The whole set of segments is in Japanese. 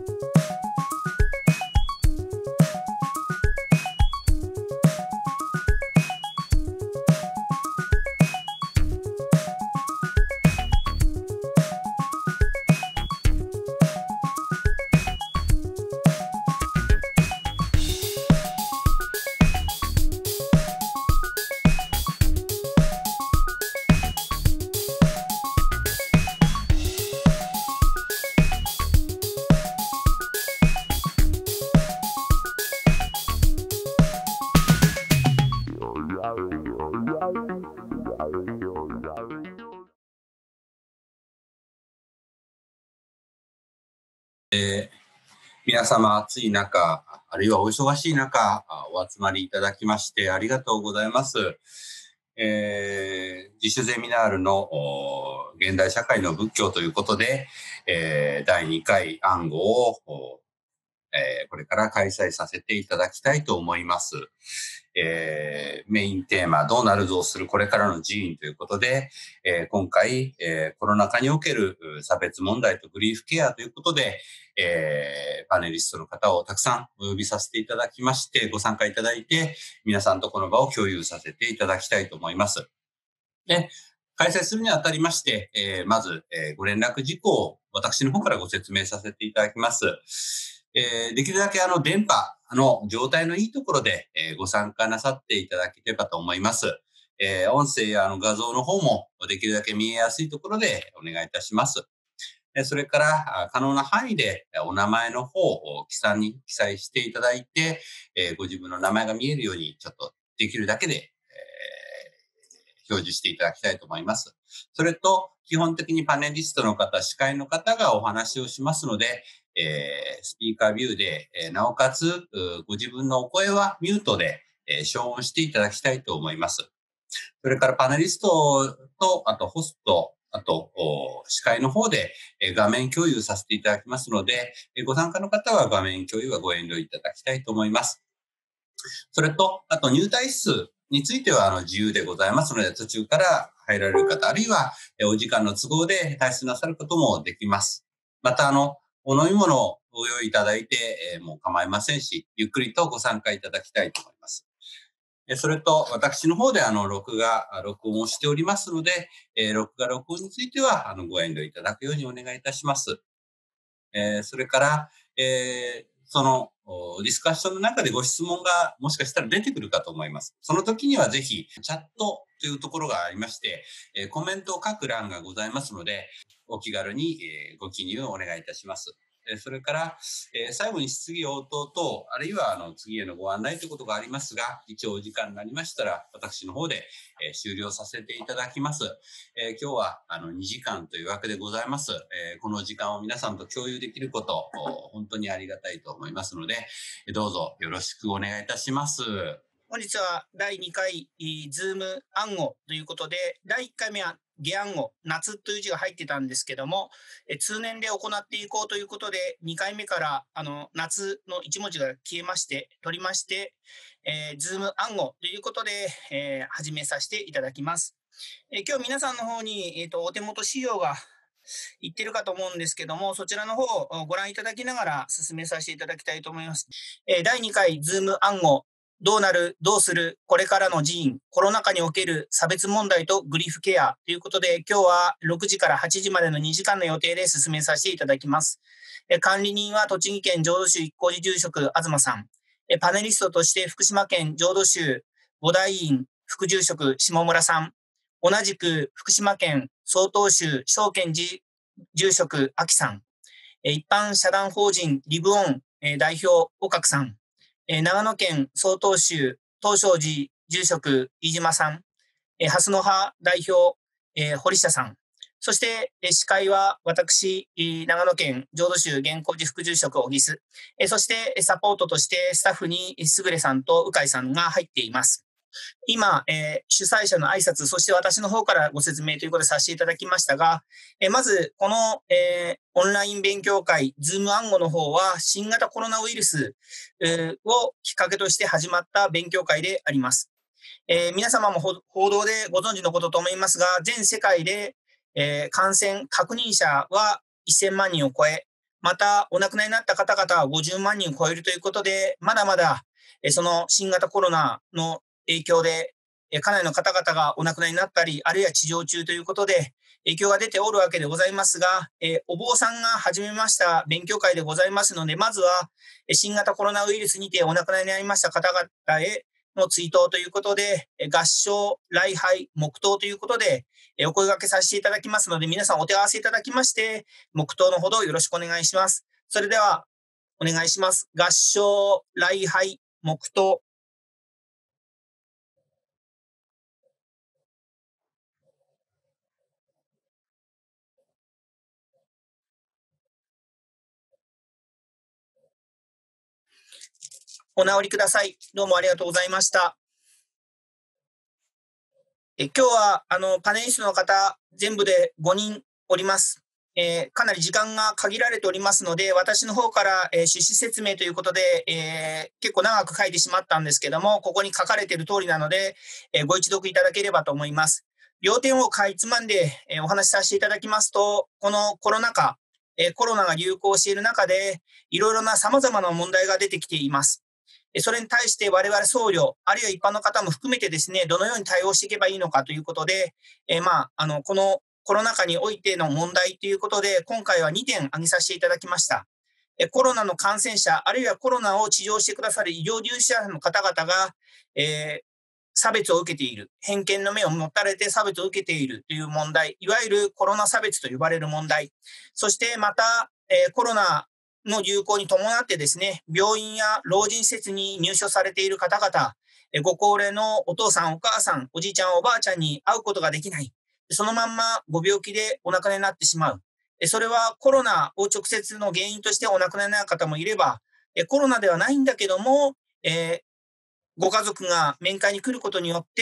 皆様暑い中、あるいはお忙しい中、お集まりいただきましてありがとうございます。自主ゼミナールの現代社会の仏教ということで、第2回暗号をこれから開催させていただきたいと思います。メインテーマ、どうなるどうするこれからの寺院ということで、今回、コロナ禍における差別問題とグリーフケアということで、パネリストの方をたくさんお呼びさせていただきまして、ご参加いただいて、皆さんとこの場を共有させていただきたいと思います。で、開催するにあたりまして、まず、ご連絡事項を私の方からご説明させていただきます。できるだけ電波の状態のいいところで、ご参加なさっていただければと思います。音声や画像の方もできるだけ見えやすいところでお願いいたします。それから可能な範囲でお名前の方を記載していただいて、ご自分の名前が見えるようにちょっとできるだけで、表示していただきたいと思います。それと基本的にパネリストの方、司会の方がお話をしますので、スピーカービューで、なおかつご自分のお声はミュートで、消音していただきたいと思います。それからパネリストと、あとホスト、あと司会の方で画面共有させていただきますので、ご参加の方は画面共有はご遠慮いただきたいと思います。それと、あと入退室については自由でございますので、途中から入られる方、あるいはお時間の都合で退出なさることもできます。また、お飲み物をご用意いただいて、もう構いませんし、ゆっくりとご参加いただきたいと思います。それと、私の方で録音をしておりますので、録音についてはご遠慮いただくようにお願いいたします。それから、そのディスカッションの中でご質問がもしかしたら出てくるかと思います。その時にはぜひチャットというところがありまして、コメントを書く欄がございますので、お気軽にご記入をお願いいたします。それから、最後に質疑応答と、あるいは次へのご案内ということがありますが、一応お時間になりましたら、私の方で、終了させていただきます。今日は2時間というわけでございます。この時間を皆さんと共有できること、本当にありがたいと思いますので、どうぞよろしくお願いいたします。 本日は第2回ズーム暗号ということで、第1回目は下暗号、夏という字が入ってたんですけども、通年で行っていこうということで、2回目から夏の1文字が消えまして、取りまして、ズーム暗号ということで、始めさせていただきます。今日皆さんの方に、お手元資料が言ってるかと思うんですけども、そちらの方をご覧いただきながら進めさせていただきたいと思います。第2回ズーム暗号、どうなる、どうする、これからの寺院、コロナ禍における差別問題とグリーフケアということで、今日は6時から8時までの2時間の予定で進めさせていただきます。管理人は栃木県浄土宗一光寺住職東さん。パネリストとして福島県浄土宗菩提院副住職下村さん。同じく福島県曹洞宗正見寺住職秋さん。一般社団法人リブオン代表岡久さん。長野県曹洞宗東照寺住職飯島さん、蓮の葉代表、堀下さん、そして、司会は私、長野県浄土宗玄光寺副住職小木須、そしてサポートとしてスタッフにすぐれさんと鵜飼さんが入っています。今、主催者の挨拶、そして私の方からご説明ということでさせていただきましたが、まず、この、オンライン勉強会、ズーム暗号の方は、新型コロナウイルス、をきっかけとして始まった勉強会であります。皆様も報道でご存知のことと思いますが、全世界で、感染確認者は1000万人を超え、 またお亡くなりになった方々は50万人を超えるということで、まだまだその新型コロナの影響で、かなりの方々がお亡くなりになったり、あるいは治療中ということで、影響が出ておるわけでございますが、お坊さんが始めました勉強会でございますので、まずは新型コロナウイルスにてお亡くなりになりました方々への追悼ということで、合唱、礼拝、黙祷ということで、お声掛けさせていただきますので、皆さんお手合わせいただきまして、黙祷のほどよろしくお願いします。それでは、お願いします。合唱、礼拝、黙祷。お直りください。どうもありがとうございました。今日はパネリストの方、全部で5人おります。かなり時間が限られておりますので、私の方から、趣旨説明ということで、結構長く書いてしまったんですけども、ここに書かれている通りなので、ご一読いただければと思います。要点をかいつまんで、お話しさせていただきますと、このコロナ禍、コロナが流行している中で、いろいろな様々な問題が出てきています。それに対して我々僧侶、あるいは一般の方も含めてですね、どのように対応していけばいいのかということで、このコロナ禍においての問題ということで、今回は2点挙げさせていただきました。コロナの感染者、あるいはコロナを治療してくださる医療従事者の方々が、差別を受けている、偏見の目を持たれて差別を受けているという問題、いわゆるコロナ差別と呼ばれる問題、そしてまた、コロナの流行に伴ってですね、病院や老人施設に入所されている方々、ご高齢のお父さん、お母さん、おじいちゃん、おばあちゃんに会うことができない。そのまんまご病気でお亡くなりになってしまう。それはコロナを直接の原因としてお亡くなりになる方もいれば、コロナではないんだけども、ご家族が面会に来ることによって、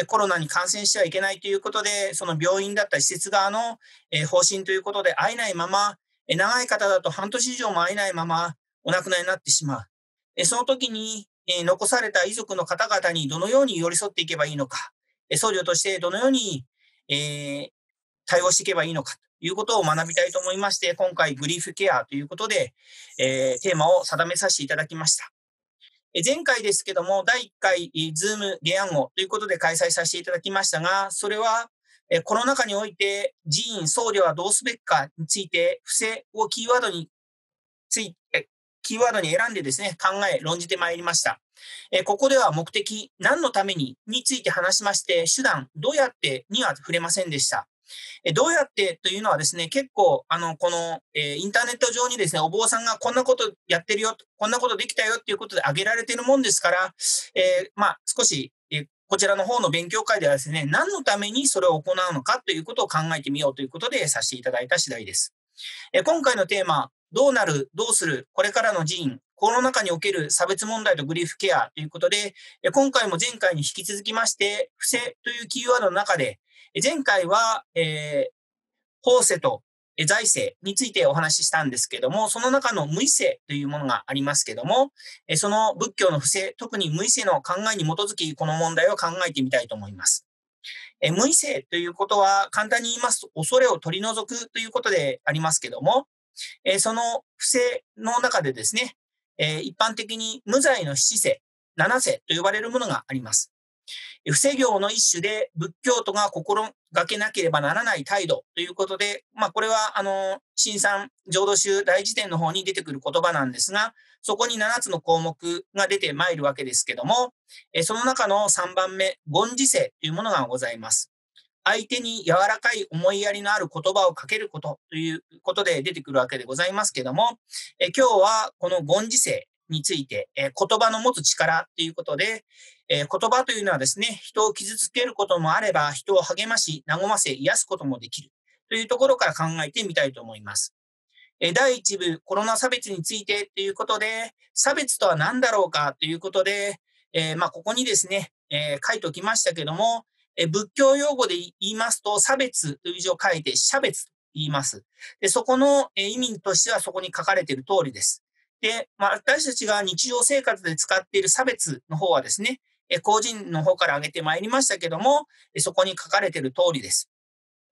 コロナに感染してはいけないということで、その病院だったり施設側の方針ということで会えないまま、長い方だと半年以上も会えないままお亡くなりになってしまう。その時に残された遺族の方々にどのように寄り添っていけばいいのか、僧侶としてどのように対応していけばいいのかということを学びたいと思いまして、今回グリーフケアということで、テーマを定めさせていただきました。前回ですけども、第1回ズーム下案語ということで開催させていただきましたが、それはコロナ禍において寺院、僧侶はどうすべきかについて、伏せをキーワードに選んでですね、考え、論じてまいりました。ここでは目的、何のためにについて話しまして、手段、どうやってには触れませんでした。どうやってというのはですね、結構、この、インターネット上にですね、お坊さんがこんなことやってるよ、こんなことできたよっていうことで挙げられているもんですから、少し、こちらの方の勉強会ではですね、何のためにそれを行うのかということを考えてみようということでさせていただいた次第です。今回のテーマ、どうなる、どうする、これからの寺院、コロナ禍における差別問題とグリーフケアということで、今回も前回に引き続きまして、伏せというキーワードの中で、前回は、法制と財政についてお話ししたんですけども、その中の無為制というものがありますけども、その仏教の不正、特に無為制の考えに基づき、この問題を考えてみたいと思います。無為性ということは、簡単に言いますと、恐れを取り除くということでありますけども、その不正の中でですね、一般的に無罪の七世、七世と呼ばれるものがあります。不正行の一種で仏教徒が心がけなければならない態度ということで、これは、新三浄土宗大辞典の方に出てくる言葉なんですが、そこに7つの項目が出てまいるわけですけども、その中の3番目、言辞制というものがございます。相手に柔らかい思いやりのある言葉をかけることということで出てくるわけでございますけども、今日はこの言辞制について、言葉の持つ力ということで、言葉というのはですね、人を傷つけることもあれば、人を励まし、和ませ、癒すこともできるというところから考えてみたいと思います。第1部、コロナ差別についてということで、差別とは何だろうかということで、ここにですね、書いておきましたけども、仏教用語で言いますと、差別という字を書いて、差別と言います。で、そこの意味としてはそこに書かれている通りです。で、私たちが日常生活で使っている差別の方はですね、個人の方から挙げてまいりましたけども、そこに書かれている通りです。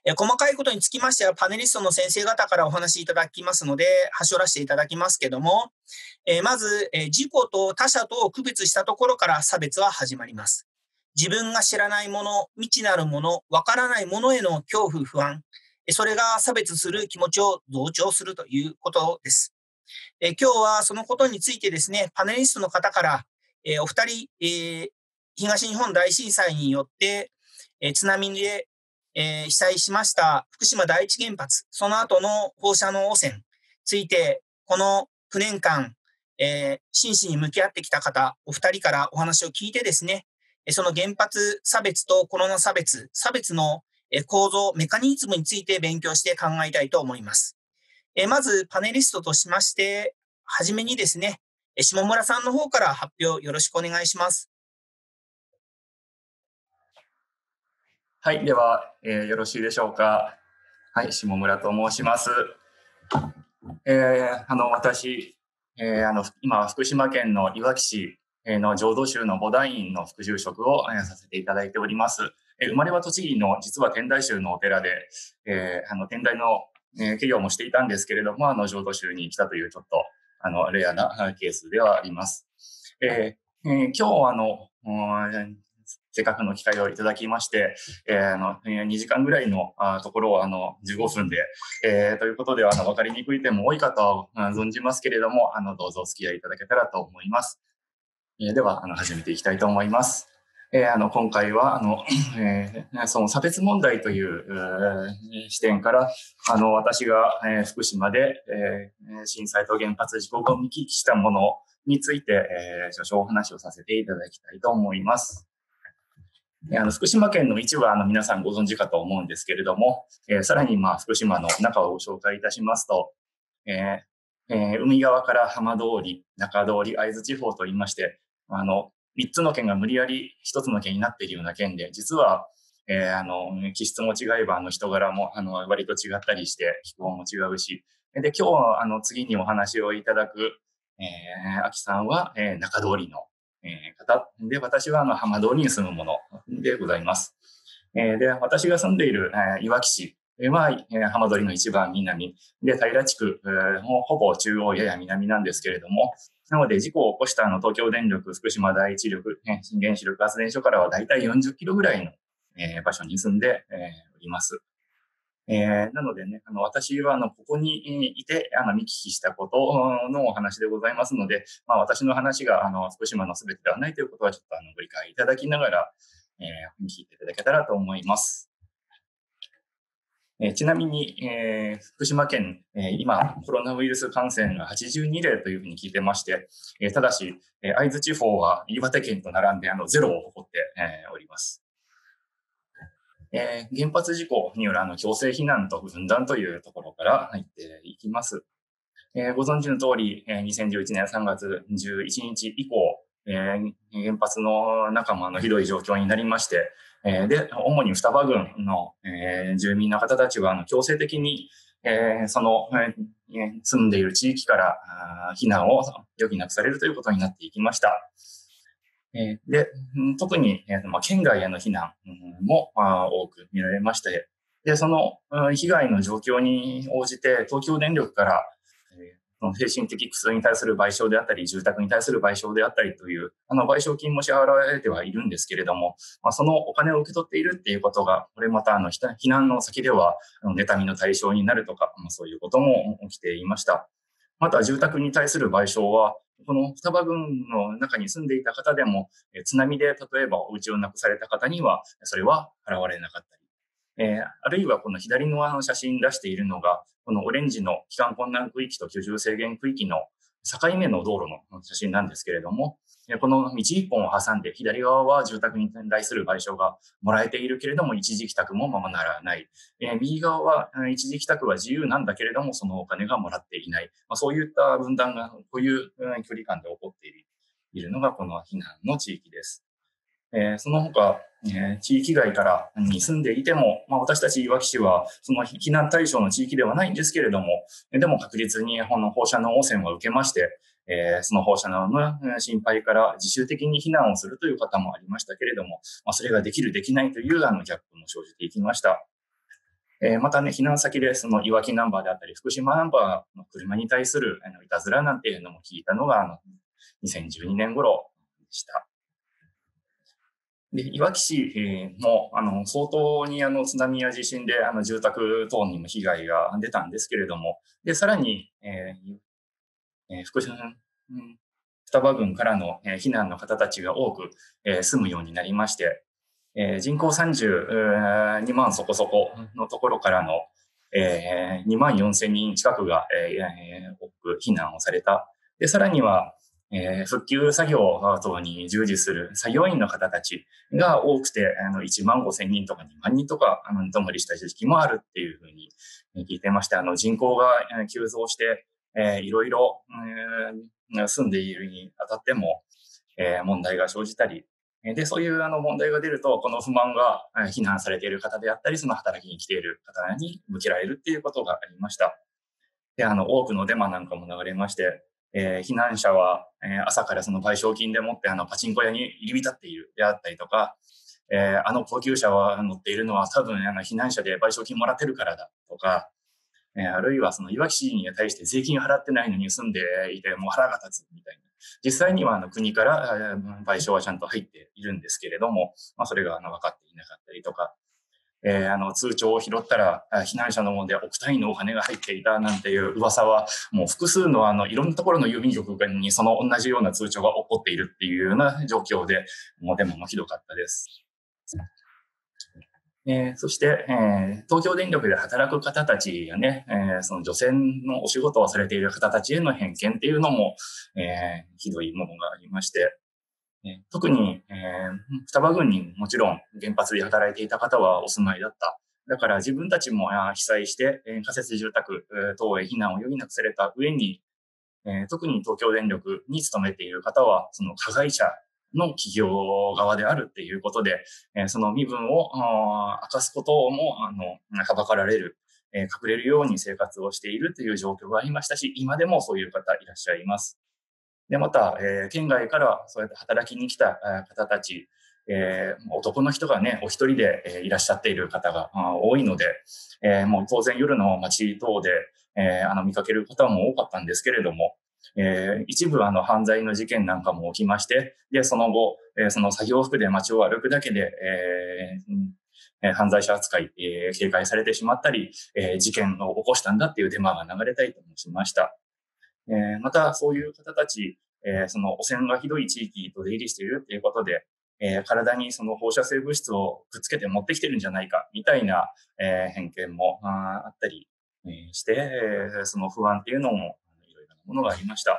細かいことにつきましては、パネリストの先生方からお話しいただきますので、端折らせていただきますけども、まず、自己と他者とを区別したところから差別は始まります。自分が知らないもの、未知なるもの、わからないものへの恐怖、不安、それが差別する気持ちを同調するということです。今日はそのことについてですね、パネリストの方から、お二人、東日本大震災によって、津波で、被災しました福島第一原発、その後の放射能汚染について、この9年間、真摯に向き合ってきた方、お二人からお話を聞いてですね、その原発差別とコロナ差別、差別の構造、メカニズムについて勉強して考えたいと思います。まずパネリストとしまして、はじめにですね、下村さんの方から発表よろしくお願いします。 はい、では、よろしいでしょうか。はい、下村と申します。私、今、福島県のいわき市の浄土宗の菩提院の副住職をさせていただいております。生まれは栃木の、実は天台宗のお寺で、天台の企業もしていたんですけれども、浄土宗に来たというちょっと、レアなケースではあります。今日、せっかくの機会をいただきまして、2時間ぐらいのところを15分で、ということで分かりにくい点も多いかと存じますけれども、どうぞお付き合いいただけたらと思います。では始めていきたいと思います。今回はその差別問題という視点から私が福島で震災と原発事故を見聞きしたものについて少々お話をさせていただきたいと思います。福島県の一部は皆さんご存知かと思うんですけれども、さらに福島の中をご紹介いたしますと、海側から浜通り、中通り、会津地方といいまして、3つの県が無理やり1つの県になっているような県で、実は、気質も違えば人柄も割と違ったりして気候も違うし、で今日次にお話をいただく、秋さんは、中通りの方で、私は浜通りに住むものでございます。で、私が住んでいるいわき市は浜通りの一番南で、平地区ほぼ中央やや南なんですけれども、なので事故を起こした東京電力福島第一力原子力発電所からはだいたい40キロぐらいの場所に住んでおります。なのでね、私はここにいて見聞きしたことのお話でございますので、私の話が福島の全てではないということはちょっとご理解いただきながら、聞いていただけたらと思います。ちなみに、福島県、今コロナウイルス感染が82例というふうに聞いてまして、ただし、会津地方は岩手県と並んでゼロを誇って、おります。原発事故による強制避難と分断というところから入っていきます。ご存知の通り、2011年3月11日以降、原発の中もひどい状況になりまして、で、主に双葉郡の、住民の方たちは強制的に、その、住んでいる地域から避難を余儀なくされるということになっていきました。で、特に、県外への避難も多く見られまして、で、その被害の状況に応じて東京電力から精神的苦痛に対する賠償であったり、住宅に対する賠償であったりという、賠償金も支払われてはいるんですけれども、そのお金を受け取っているっていうことが、これまた避難の先では、妬みの対象になるとか、そういうことも起きていました。また、住宅に対する賠償は、この双葉郡の中に住んでいた方でも、津波で例えばお家をなくされた方には、それは払われなかったり、あるいはこの左の写真出しているのが、このオレンジの帰還困難区域と居住制限区域の境目の道路の写真なんですけれども、この道一本を挟んで、左側は住宅に対する賠償がもらえているけれども、一時帰宅もままならない。右側は一時帰宅は自由なんだけれども、そのお金がもらっていない。そういった分断が、こういう距離感で起こっているのが、この避難の地域です。その他、地域外からに住んでいても、私たちいわき市はその避難対象の地域ではないんですけれども、でも確実にこの放射能汚染を受けまして、その放射能の心配から自主的に避難をするという方もありましたけれども、それができるできないというギャップも生じていきました。 またね、避難先でそのいわきナンバーであったり、福島ナンバーの車に対するいたずらなんていうのも聞いたのが、2012年頃でした。で、いわき市も、相当に津波や地震で住宅等にも被害が出たんですけれども、で、さらに、福島、双葉郡からの避難の方たちが多く住むようになりまして、人口32万そこそこのところからの2万4千人近くが多く避難をされた。で、さらには復旧作業等に従事する作業員の方たちが多くて1万5千人とか2万人とか泊まりした時期もあるっていうふうに聞いてまして、人口が急増していろいろ住んでいるにあたっても問題が生じたり、で、そういう問題が出ると、この不満が避難されている方であったり、その働きに来ている方に向けられるっていうことがありました。で、多くのデマなんかも流れまして、避難者は朝からその賠償金でもってパチンコ屋に入り浸っているであったりとか、高級車は乗っているのは多分避難者で賠償金もらってるからだとか、あるいはそのいわき市に対して税金払ってないのに住んでいてもう腹が立つみたいな。実際には国から賠償はちゃんと入っているんですけれども、それが分かっていなかったりとか、通帳を拾ったら避難者のもので億単位のお金が入っていたなんていう噂はもう複数のいろんなところの郵便局にその同じような通帳が起こっているっていうような状況で、もうデモもひどかったです。そして、東京電力で働く方たちやね、その除染のお仕事をされている方たちへの偏見っていうのも、ひどいものがありまして、特に、双葉郡にもちろん原発で働いていた方はお住まいだった。だから自分たちも被災して、仮設住宅等へ避難を余儀なくされた上に、特に東京電力に勤めている方は、その加害者の企業側であるっていうことで、その身分を明かすこともはばかられる、隠れるように生活をしているという状況がありましたし、今でもそういう方いらっしゃいます。で、また、県外からそうやって働きに来た方たち、男の人がね、お一人でいらっしゃっている方が多いので、もう当然夜の街等で見かける方も多かったんですけれども、一部犯罪の事件なんかも起きまして、で、その後、その作業服で街を歩くだけで、犯罪者扱い、警戒されてしまったり、事件を起こしたんだっていうデマが流れたりともしました。また、そういう方たち、その汚染がひどい地域と出入りしているということで、体にその放射性物質をくっつけて持ってきてるんじゃないか、みたいな、偏見もあったりして、その不安っていうのもいろいろなものがありました。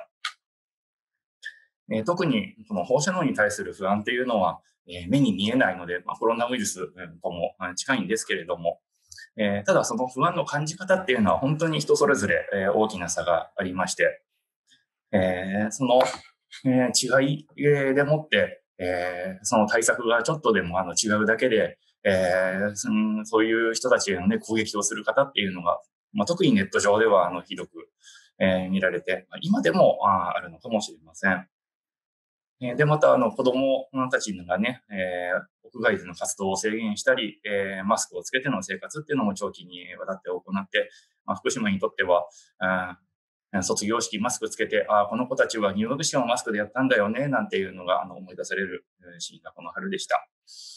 特にこの放射能に対する不安っていうのは、目に見えないので、コロナウイルスとも近いんですけれども、ただその不安の感じ方っていうのは本当に人それぞれ大きな差がありまして、その違いでもって、その対策がちょっとでも違うだけで、そういう人たちへのね、攻撃をする方っていうのが、特にネット上ではひどく見られて、今でもあるのかもしれません。で、また子供たちがね、屋外での活動を制限したり、マスクをつけての生活っていうのも長期にわたって行って、福島にとっては、卒業式マスクつけて、この子たちは入学式もマスクでやったんだよね、なんていうのが思い出されるシーンがこの春でした。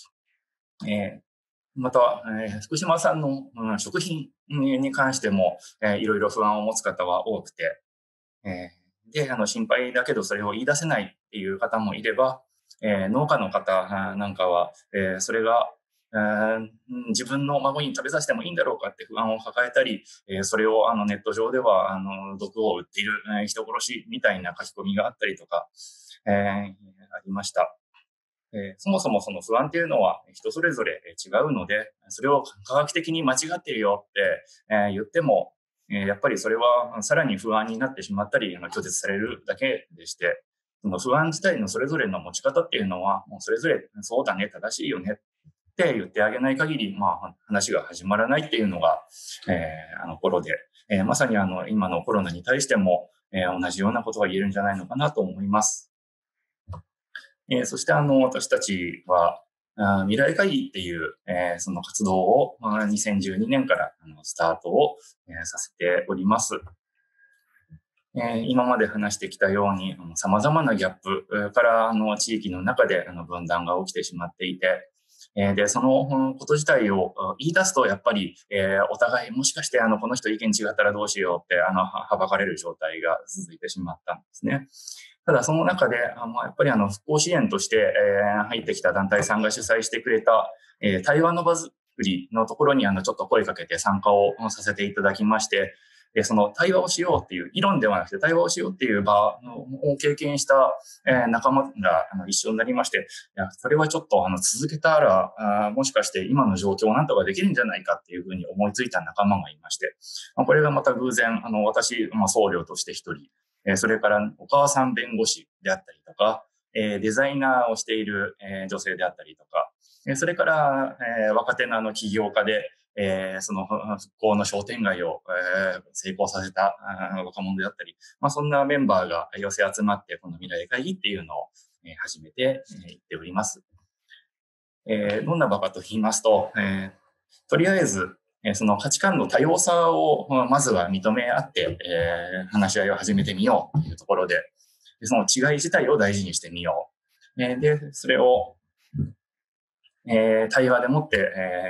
また、福島産の食品に関しても、いろいろ不安を持つ方は多くて、で、心配だけどそれを言い出せないっていう方もいれば、農家の方なんかは、それが、自分の孫に食べさせてもいいんだろうかって不安を抱えたり、それをネット上では毒を売っている、人殺しみたいな書き込みがあったりとか、ありました。そもそもその不安っていうのは人それぞれ違うので、それを科学的に間違っているよって、言っても、やっぱりそれはさらに不安になってしまったり、拒絶されるだけでして、その不安自体のそれぞれの持ち方っていうのは、もうそれぞれそうだね、正しいよねって言ってあげない限り、話が始まらないっていうのが、頃で、まさに今のコロナに対しても、同じようなことが言えるんじゃないのかなと思います。そして私たちは、 未来会議っていう、その活動を2012年からスタートをさせております。今まで話してきたように様々なギャップから地域の中で分断が起きてしまっていて、で、そのこと自体を言い出すと、やっぱり、お互いもしかしてこの人意見違ったらどうしようってはばかれる状態が続いてしまったんですね。ただその中で、やっぱり復興支援として、入ってきた団体さんが主催してくれた、対話の場作りのところにちょっと声かけて参加をさせていただきまして、その対話をしようっていう、議論ではなくて対話をしようっていう場を経験した仲間が一緒になりまして、いや、それはちょっと続けたら、もしかして今の状況をなんとかできるんじゃないかっていうふうに思いついた仲間がいまして、これがまた偶然、私、僧侶として一人、それからお母さん弁護士であったりとか、デザイナーをしている女性であったりとか、それから若手の起業家で、その復興の商店街を成功させた若者であったり、そんなメンバーが寄せ集まって、この未来会議っていうのを始めていっております。どんな場かと言いますと、とりあえず、その価値観の多様さをまずは認め合って、話し合いを始めてみようというところで、その違い自体を大事にしてみよう。で、それを対話でもって、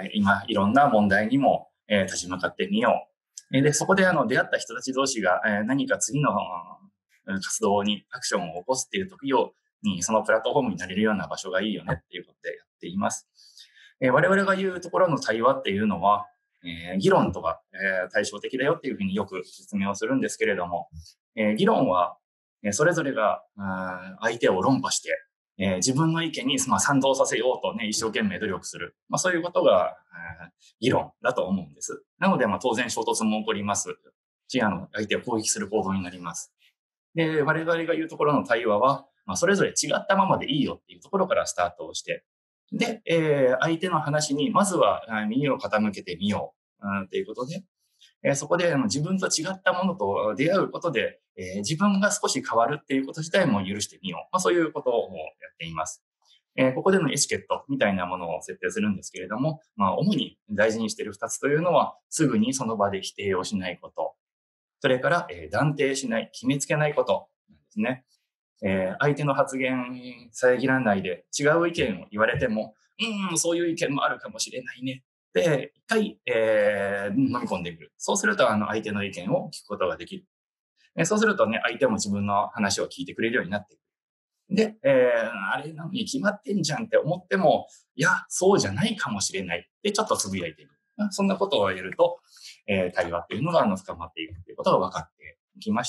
今いろんな問題にも、立ち向かってみよう。で、そこで出会った人たち同士が、何か次の活動にアクションを起こすっていう時に、そのプラットフォームになれるような場所がいいよねっていうことでやっています。我々が言うところの対話っていうのは、議論とは、対照的だよっていうふうによく説明をするんですけれども、議論は、それぞれが相手を論破して、自分の意見に賛同させようとね、一生懸命努力する。そういうことが議論だと思うんです。なので、当然衝突も起こりますし、相手を攻撃する行動になります。で、我々が言うところの対話は、それぞれ違ったままでいいよっていうところからスタートをして、で、相手の話にまずは耳を傾けてみようっていうことで、そこで自分と違ったものと出会うことで、自分が少し変わるっていうこと自体も許してみよう。そういうことをやっています。ここでのエチケットみたいなものを設定するんですけれども、主に大事にしている2つというのは、すぐにその場で否定をしないこと。それから、断定しない、決めつけないことなんですね。相手の発言遮らないで違う意見を言われても、そういう意見もあるかもしれないね。で、一回、飲み込んでくる。そうすると、相手の意見を聞くことができる。そうするとね、相手も自分の話を聞いてくれるようになっていく。で、あれなのに決まってんじゃんって思っても、いや、そうじゃないかもしれない。で、ちょっとつぶやいていく。そんなことをやると、対話っていうのが深まっていくということが分かってきました。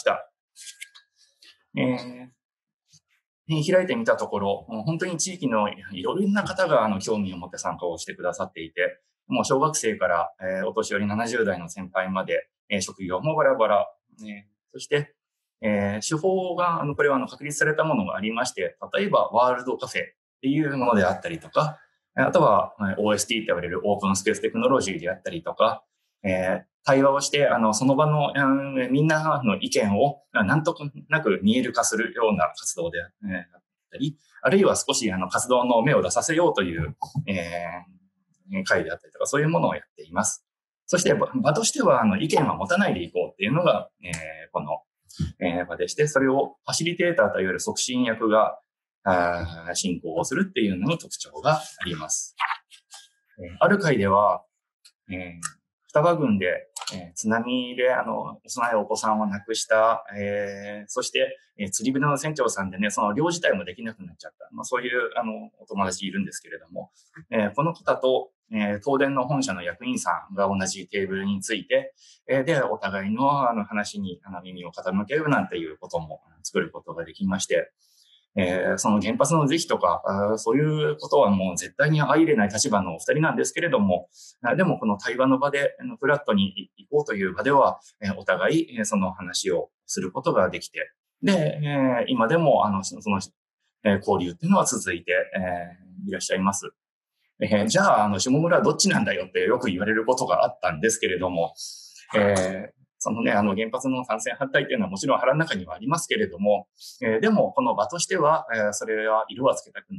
開いてみたところ、本当に地域のいろんな方が興味を持って参加をしてくださっていて、もう小学生から、お年寄り70代の先輩まで、職業もバラバラ、そして、手法がこれは確立されたものがありまして、例えばワールドカフェっていうものであったりとか、あとは OST って言われるオープンスペーステクノロジーであったりとか、対話をして、その場の、みんなの意見をなんとなく見える化するような活動であったり、あるいは少し活動の芽を出させようという、会であったりとか、そういうものをやっています。そして場としては意見は持たないでいこうっていうのが、この、場でして、それをファシリテーターといわれる促進役が進行をするっていうのに特徴があります。ある会では、双葉郡で、津波で幼いお子さんを亡くした、そして、釣り船の船長さんでね、その漁自体もできなくなっちゃった。そういうお友達いるんですけれども、この方と、東電の本社の役員さんが同じテーブルについて、で、お互いの話に耳を傾けるなんていうことも作ることができまして、その原発の是非とか、そういうことはもう絶対に相入れない立場のお二人なんですけれども、でもこの対話の場で、フラットに行こうという場では、お互い、その話をすることができて、で、今でも、その、交流っていうのは続いて、いらっしゃいます。じゃあ、下村はどっちなんだよってよく言われることがあったんですけれども、そのね、原発の賛成反対っていうのはもちろん腹の中にはありますけれども、でもこの場としては、それは色はつけたくない。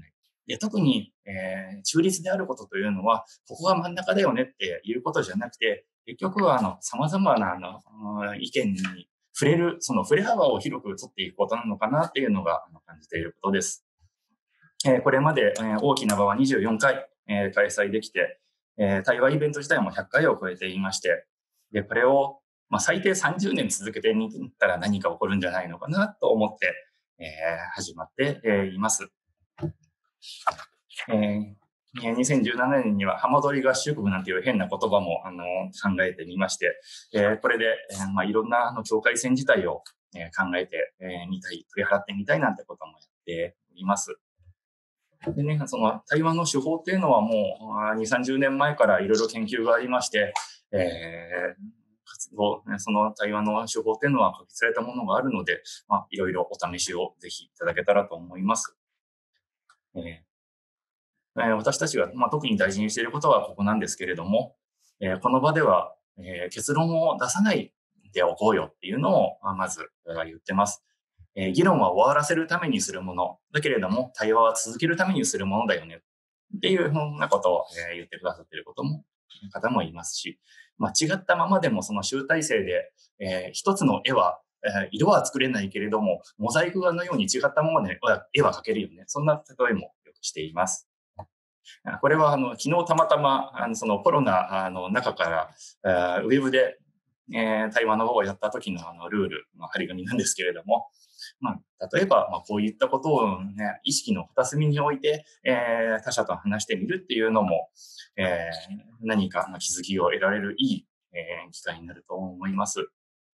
で、特に、中立であることというのは、ここが真ん中だよねっていうことじゃなくて、結局は、様々な、意見に触れる、その触れ幅を広く取っていくことなのかなっていうのが感じていることです。これまで、大きな場は24回、開催できて、対話イベント自体も100回を超えていまして、で、これを、最低30年続けてみたら何か起こるんじゃないのかなと思って、始まっています。2017年には浜取り合衆国なんていう変な言葉も考えてみまして、これで、いろんな境界線自体を、考えてみたい、取り払ってみたいなんてこともやっています。でね、その対話の手法っていうのはもう2、30年前からいろいろ研究がありまして、活動、その対話の手法っていうのは書き連れたものがあるので、いろいろお試しをぜひいただけたらと思います。私たちが、特に大事にしていることはここなんですけれども、この場では、結論を出さないでおこうよっていうのを、まず言ってます。議論は終わらせるためにするものだけれども、対話は続けるためにするものだよねっていうふうなことを、言ってくださっている方もいますし、違ったままでもその集大成で、一つの絵は、色は作れないけれども、モザイク画のように違ったままで絵は描けるよね。そんな例えもよくしています。これは昨日たまたまそのコロナの中からウェブで、対話の方をやった時のルールの張り紙なんですけれども、例えばこういったことを、ね、意識の片隅に置いて、他者と話してみるっていうのも、何か気づきを得られるいい、機会になると思います。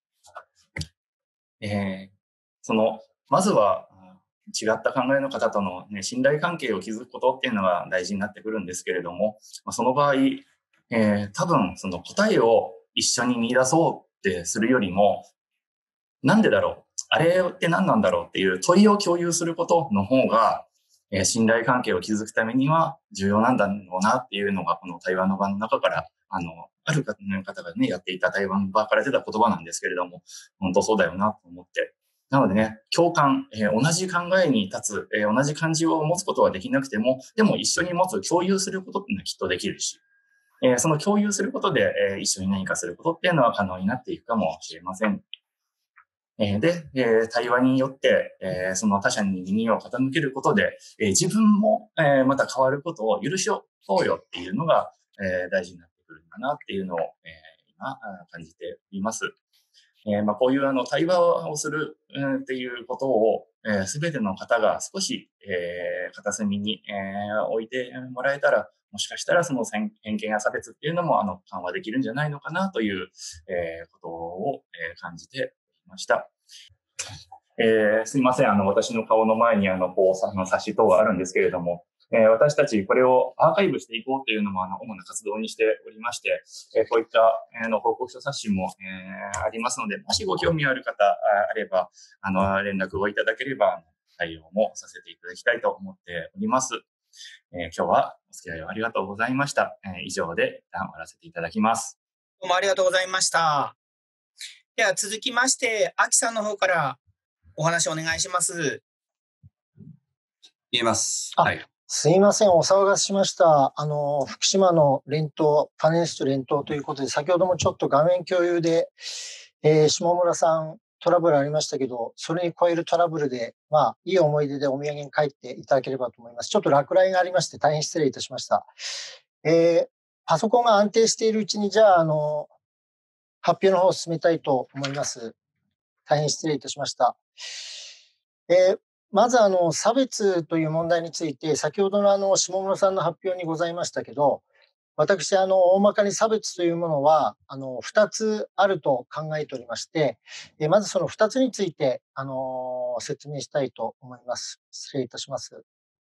まずは違った考えの方との、信頼関係を築くことっていうのが大事になってくるんですけれども、その場合、多分その答えを一緒に見出そうってするよりも、なんでだろう、あれって何なんだろうっていう問いを共有することの方が、信頼関係を築くためには重要なんだろうなっていうのが、この対話の場の中から、ある方がね、やっていた対話の場から出た言葉なんですけれども、本当そうだよなと思って。なのでね、共感、同じ考えに立つ、同じ感じを持つことはできなくても、でも一緒に持つ、共有することっていうのはきっとできるし、その共有することで、一緒に何かすることっていうのは可能になっていくかもしれません。で、対話によって、その他者に耳を傾けることで、自分も、また変わることを許しを問うよっていうのが、大事になってくるんだなっていうのを、今感じています。こういう対話をする、っていうことを、すべての方が少し、片隅に、置いてもらえたら、もしかしたらその偏見や差別っていうのも緩和できるんじゃないのかなという、ことを、感じていました。すいません。私の顔の前に冊子等があるんですけれども、私たちこれをアーカイブしていこうというのも主な活動にしておりまして、こういった報告書冊子もありますので、もしご興味ある方あれば連絡をいただければ対応もさせていただきたいと思っております。今日はお付き合いをありがとうございました。以上で一旦終わらせていただきます。 どうもありがとうございました。では続きまして、秋さんの方からお話をお願いします。 言えます。はい。 すいません、お騒がせしました。福島の連島、パネリスト連島ということで、先ほどもちょっと画面共有で、下村さんトラブルありましたけど、それに超えるトラブルで、いい思い出でお土産に帰っていただければと思います。ちょっと落雷がありまして大変失礼いたしました。パソコンが安定しているうちに、じゃあ、発表の方を進めたいと思います。大変失礼いたしました。まず差別という問題について、先ほどの下村さんの発表にございましたけど、私、大まかに差別というものは、2つあると考えておりまして、まずその2つについて、説明したいと思います。失礼いたします。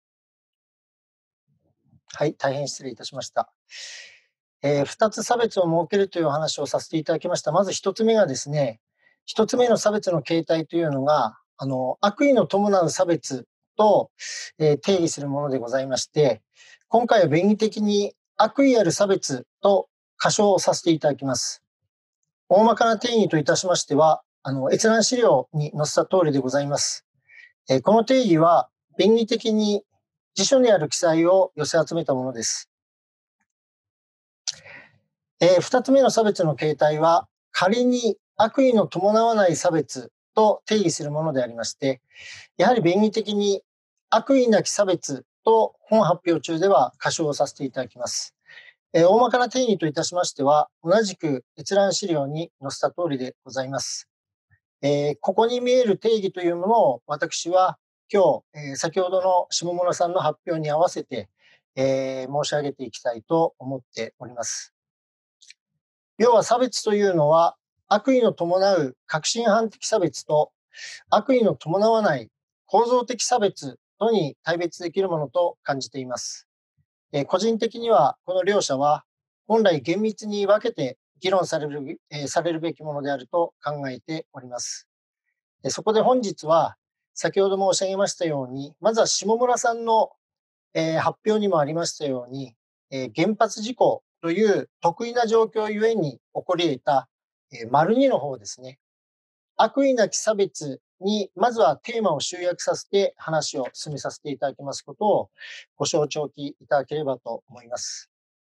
はい、大変失礼いたしました。2つ差別を設けるというお話をさせていただきました。まず1つ目がですね、1つ目の差別の形態というのが、悪意の伴う差別と、定義するものでございまして、今回は便宜的に悪意ある差別と仮称させていただきます。大まかな定義といたしましては、閲覧資料に載せた通りでございます。この定義は便宜的に辞書にある記載を寄せ集めたものです。2つ目の差別の形態は、仮に悪意の伴わない差別と定義するものでありまして、やはり便宜的に悪意なき差別と本発表中では仮称をさせていただきます。大まかな定義といたしましては、同じく閲覧資料に載せた通りでございます。ここに見える定義というものを私は今日、先ほどの下村さんの発表に合わせて、申し上げていきたいと思っております。要は差別というのは、悪意の伴う革新犯的差別と悪意の伴わない構造的差別とに大別できるものと感じています。個人的にはこの両者は本来厳密に分けて議論されるべきものであると考えております。そこで本日は先ほど申し上げましたように、まずは下村さんの発表にもありましたように、原発事故という特異な状況ゆえに起こり得た丸2の方ですね。悪意なき差別にまずはテーマを集約させて話を進めさせていただきますことをご承知おきいただければと思います。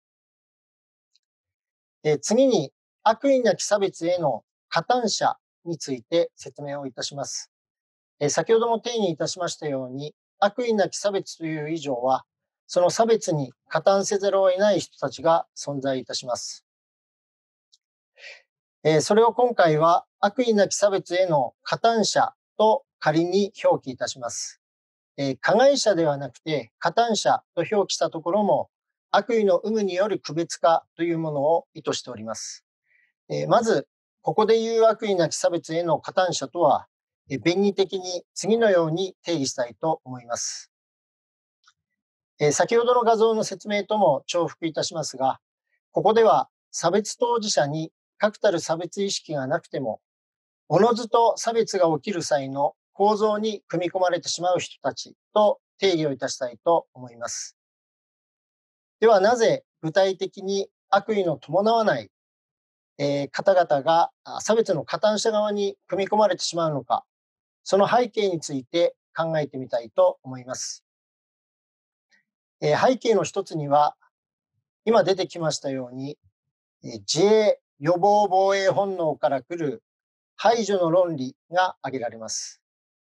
次に悪意なき差別への加担者について説明をいたします。先ほども定義いたしましたように、悪意なき差別という以上は、その差別に加担せざるを得ない人たちが存在いたします。それを今回は悪意なき差別への加担者と仮に表記いたします。加害者ではなくて加担者と表記したところも、悪意の有無による区別化というものを意図しております。まず、ここで言う悪意なき差別への加担者とは、便宜的に次のように定義したいと思います。先ほどの画像の説明とも重複いたしますが、ここでは差別当事者に確たる差別意識がなくても、おのずと差別が起きる際の構造に組み込まれてしまう人たちと定義をいたしたいと思います。ではなぜ具体的に悪意の伴わない、方々が差別の加担者側に組み込まれてしまうのか、その背景について考えてみたいと思います。背景の一つには、今出てきましたように、自衛予防防衛本能から来る排除の論理が挙げられます。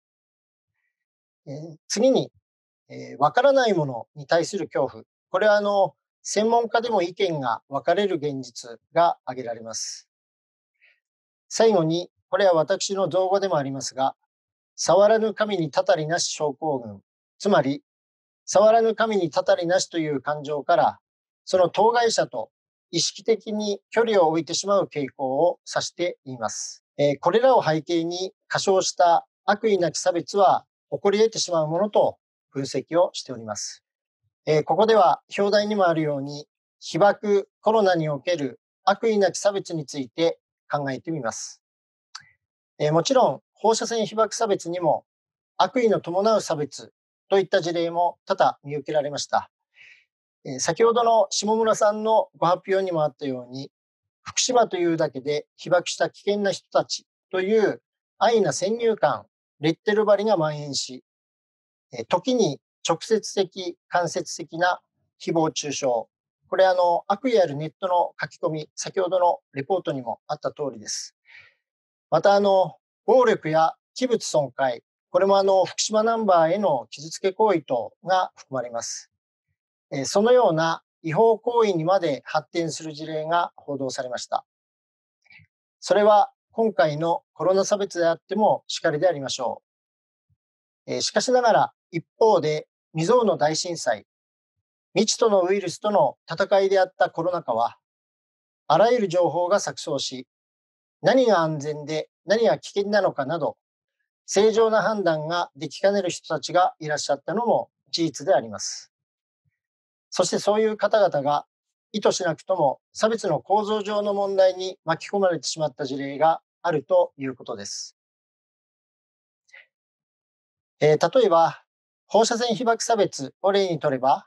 次に、わからないものに対する恐怖。これは専門家でも意見が分かれる現実が挙げられます。最後に、これは私の造語でもありますが、触らぬ神にたたりなし症候群。つまり、触らぬ神にたたりなしという感情から、その当該者と意識的に距離を置いてしまう傾向を指しています。これらを背景に過小した悪意なき差別は起こり得てしまうものと分析をしております。ここでは表題にもあるように、被爆コロナにおける悪意なき差別について考えてみます。もちろん放射線被爆差別にも悪意の伴う差別といった事例も多々見受けられました。先ほどの下村さんのご発表にもあったように、福島というだけで被爆した危険な人たちという安易な先入観、レッテル張りが蔓延し、時に直接的、間接的な誹謗中傷。これ悪意あるネットの書き込み、先ほどのレポートにもあった通りです。また暴力や器物損壊、これも福島ナンバーへの傷付け行為等が含まれます。そのような違法行為にまで発展する事例が報道されました。それは今回のコロナ差別であってもしかりでありましょう。しかしながら一方で未曾有の大震災、未知とのウイルスとの戦いであったコロナ禍は、あらゆる情報が錯綜し、何が安全で何が危険なのかなど、正常な判断ができかねる人たちがいらっしゃったのも事実であります。そしてそういう方々が意図しなくとも差別の構造上の問題に巻き込まれてしまった事例があるということです。例えば、放射線被爆差別を例にとれば、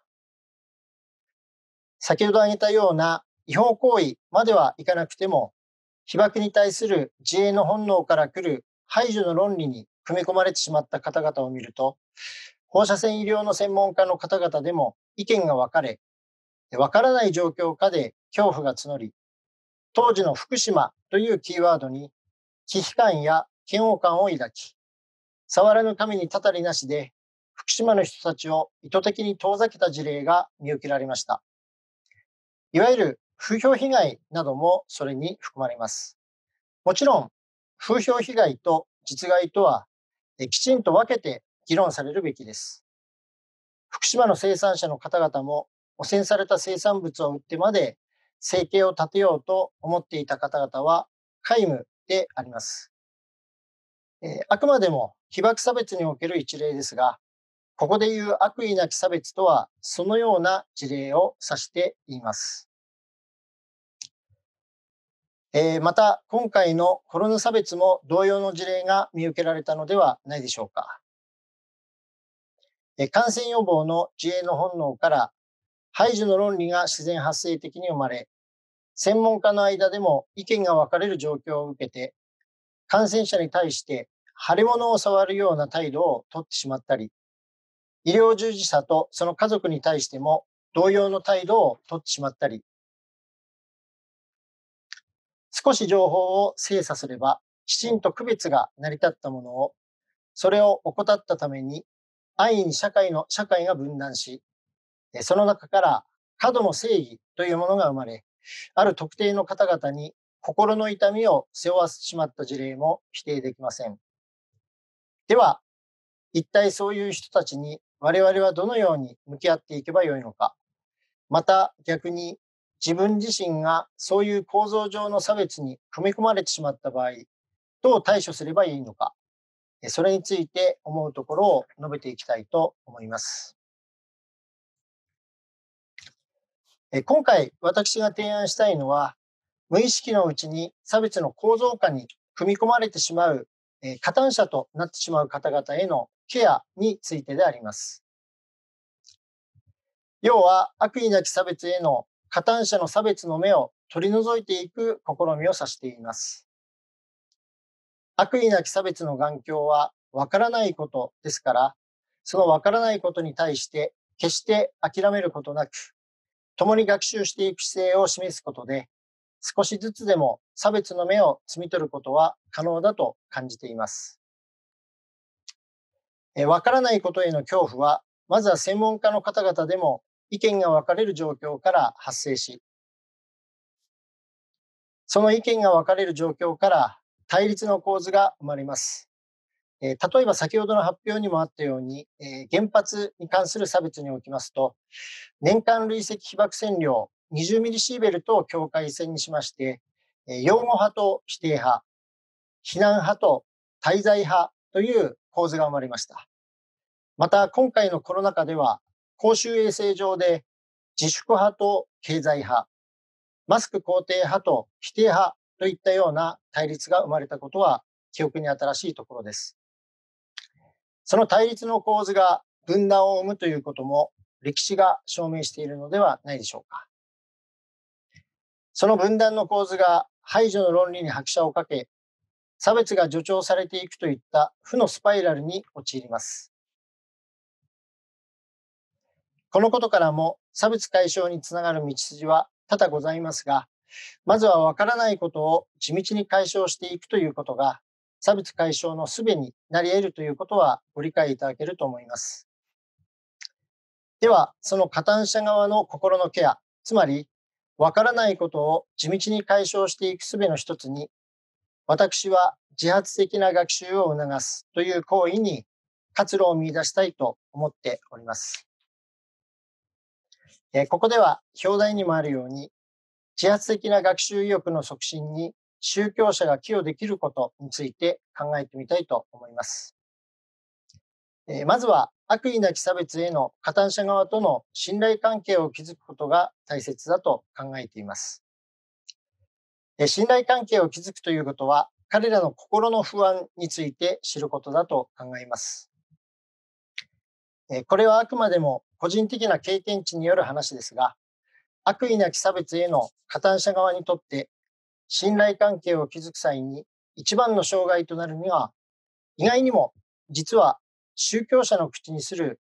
先ほど挙げたような違法行為まではいかなくても、被爆に対する自衛の本能から来る排除の論理に組み込まれてしまった方々を見ると、 放射線医療の専門家の方々でも意見が分かれ、わからない状況下で恐怖が募り、当時の福島というキーワードに危機感や嫌悪感を抱き、触らぬ神にたたりなしで福島の人たちを意図的に遠ざけた事例が見受けられました。いわゆる風評被害などもそれに含まれます。もちろん、風評被害と実害とはきちんと分けて議論されるべきです。福島の生産者の方々も汚染された生産物を売ってまで生計を立てようと思っていた方々は皆無であります。あくまでも被爆差別における一例ですが、ここでいう悪意なき差別とはそのような事例を指しています。また、今回のコロナ差別も同様の事例が見受けられたのではないでしょうか。感染予防の自衛の本能から排除の論理が自然発生的に生まれ、専門家の間でも意見が分かれる状況を受けて、感染者に対して腫れ物を触るような態度をとってしまったり、医療従事者とその家族に対しても同様の態度をとってしまったり、少し情報を精査すれば、きちんと区別が成り立ったものを、それを怠ったために、安易に社会が分断し、その中から過度の正義というものが生まれ、ある特定の方々に心の痛みを背負わせてしまった事例も否定できません。では、一体そういう人たちに我々はどのように向き合っていけばよいのか、また逆に自分自身がそういう構造上の差別に組み込まれてしまった場合、どう対処すればいいのか、それについて思うところを述べていきたいと思います。今回私が提案したいのは、無意識のうちに差別の構造化に組み込まれてしまう加担者となってしまう方々へのケアについてであります。要は悪意なき差別への加担者の差別の目を取り除いていく試みを指しています。悪意なき差別の眼鏡はわからないことですから、そのわからないことに対して決して諦めることなく、共に学習していく姿勢を示すことで、少しずつでも差別の目を摘み取ることは可能だと感じています。わからないことへの恐怖は、まずは専門家の方々でも意見が分かれる状況から発生し、その意見が分かれる状況から対立の構図が生まれます。例えば先ほどの発表にもあったように、原発に関する差別におきますと、年間累積被爆線量20ミリシーベルトを境界線にしまして、擁護派と否定派、非難派と滞在派という構図が生まれました。また今回のコロナ禍では、公衆衛生上で自粛派と経済派、マスク肯定派と否定派といったような対立が生まれたことは記憶に新しいところです。その対立の構図が分断を生むということも歴史が証明しているのではないでしょうか。その分断の構図が排除の論理に拍車をかけ、差別が助長されていくといった負のスパイラルに陥ります。このことからも差別解消につながる道筋は多々ございますが、まずはわからないことを地道に解消していくということが、差別解消の術になり得るということはご理解いただけると思います。では、その加担者側の心のケア、つまり、わからないことを地道に解消していく術の一つに、私は自発的な学習を促すという行為に活路を見出したいと思っております。ここでは表題にもあるように、自発的な学習意欲の促進に宗教者が寄与できることについて考えてみたいと思います。まずは悪意なき差別への加担者側との信頼関係を築くことが大切だと考えています。信頼関係を築くということは、彼らの心の不安について知ることだと考えます。これはあくまでも個人的な経験値による話ですが、悪意なき差別への加担者側にとって信頼関係を築く際に一番の障害となるには、意外にも実は宗教者の口にする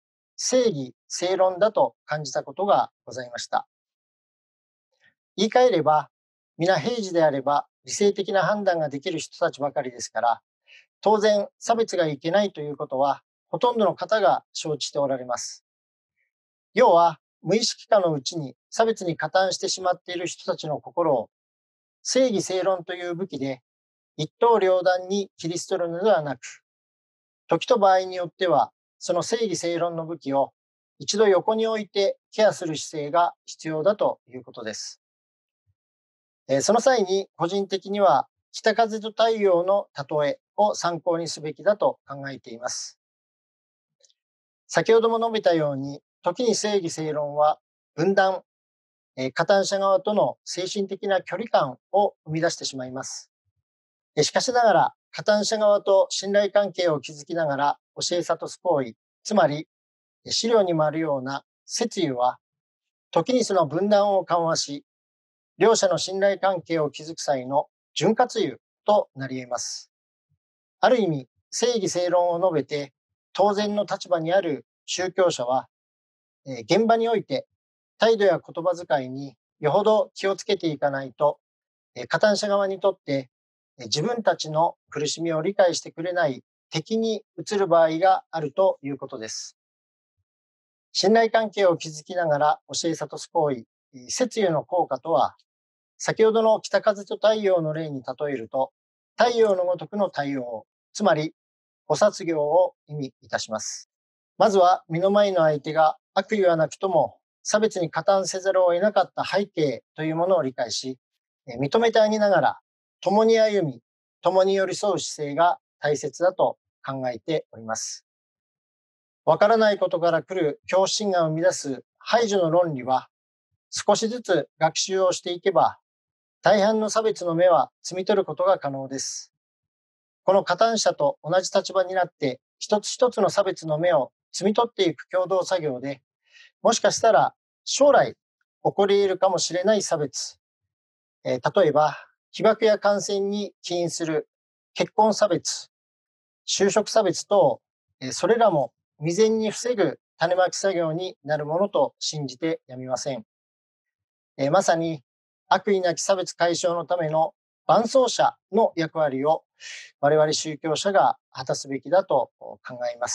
正義、正論だと感じたことがございました。言い換えれば、皆平時であれば理性的な判断ができる人たちばかりですから、当然差別がいけないということは、ほとんどの方が承知しておられます。要は、無意識下のうちに差別に加担してしまっている人たちの心を、正義正論という武器で一刀両断に切り捨てるのではなく、時と場合によっては、その正義正論の武器を一度横に置いてケアする姿勢が必要だということです。その際に個人的には北風と太陽の例えを参考にすべきだと考えています。先ほども述べたように、時に正義正論は分断、加担者側との精神的な距離感を生み出してしまいます。しかしながら、加担者側と信頼関係を築きながら教え諭す行為、つまり資料にもあるような説諭は、時にその分断を緩和し、両者の信頼関係を築く際の潤滑油となり得ます。ある意味、正義正論を述べて当然の立場にある宗教者は、現場において態度や言葉遣いによほど気をつけていかないと、加担者側にとって自分たちの苦しみを理解してくれない敵に移る場合があるということです。信頼関係を築きながら教え諭す行為、説諭の効果とは、先ほどの北風と太陽の例に例えると、太陽のごとくの対応、つまり菩薩行を意味いたします。まずは身の前の相手が悪意はなくとも差別に加担せざるを得なかった背景というものを理解し、認めてあげながら共に歩み、共に寄り添う姿勢が大切だと考えております。わからないことから来る恐怖心が生み出す排除の論理は、少しずつ学習をしていけば、大半の差別の芽は摘み取ることが可能です。この加担者と同じ立場になって、一つ一つの差別の芽を摘み取っていく共同作業で、もしかしたら将来起こり得るかもしれない差別、例えば被爆や感染に起因する結婚差別、就職差別等、それらも未然に防ぐ種まき作業になるものと信じてやみません。まさに悪意なき差別解消のための伴走者の役割を我々宗教者が果たすべきだと考えます。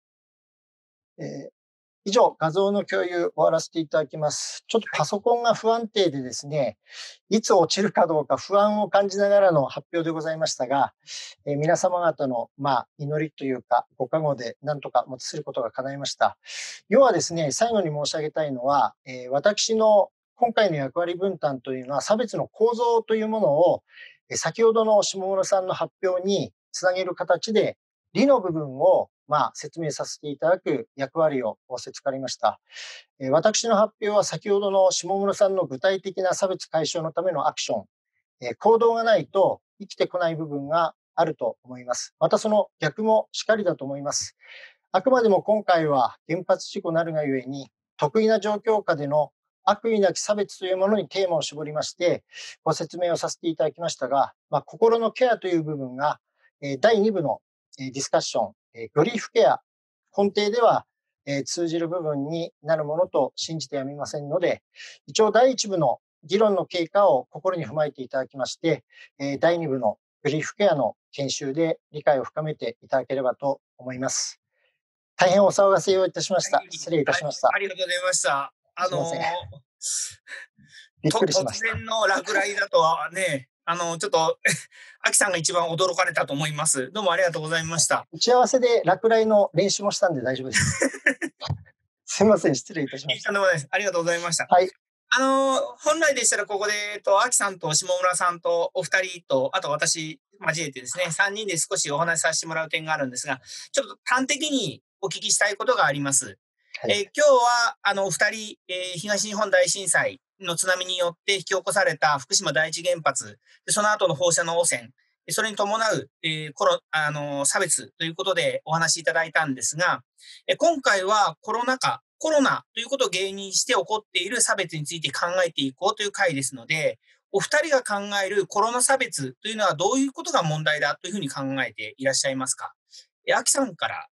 以上、画像の共有終わらせていただきます。ちょっとパソコンが不安定でですね、いつ落ちるかどうか不安を感じながらの発表でございましたが、皆様方の、祈りというか、ご加護で何とか持ちすることが叶いました。要はですね、最後に申し上げたいのは、私の今回の役割分担というのは差別の構造というものを、先ほどの下村さんの発表につなげる形で、理の部分を説明させていただく役割を授かりました。私の発表は先ほどの下村さんの具体的な差別解消のためのアクション、行動がないと生きてこない部分があると思います。またその逆もしかりだと思います。あくまでも今回は原発事故なるがゆえに、特異な状況下での悪意なき差別というものにテーマを絞りまして、ご説明をさせていただきましたが、心のケアという部分が、第2部のディスカッション、グリーフケア、根底では、通じる部分になるものと信じてやみませんので、一応第1部の議論の経過を心に踏まえていただきまして、第2部のグリーフケアの研修で理解を深めていただければと思います。大変お騒がせをいたしました。失礼いたしました。 ありがとうございました。 びっくりしました。 突然の落雷だとはね、ちょっと、秋さんが一番驚かれたと思います。どうもありがとうございました。 打ち合わせで落雷の練習もしたんで大丈夫です。すみません、失礼いたしました。 ありがとうございました。 はい。 本来でしたらここで、秋さんと下村さんとお二人と、あと私交えてですね、3人で少しお話しさせてもらう点があるんですが、ちょっと端的にお聞きしたいことがあります。はい、今日は、お二人、東日本大震災の津波によって引き起こされた福島第一原発、その後の放射能汚染、それに伴う、差別ということでお話しいただいたんですが、今回はコロナということを原因にして起こっている差別について考えていこうという回ですので、お二人が考えるコロナ差別というのはどういうことが問題だというふうに考えていらっしゃいますか？秋さんから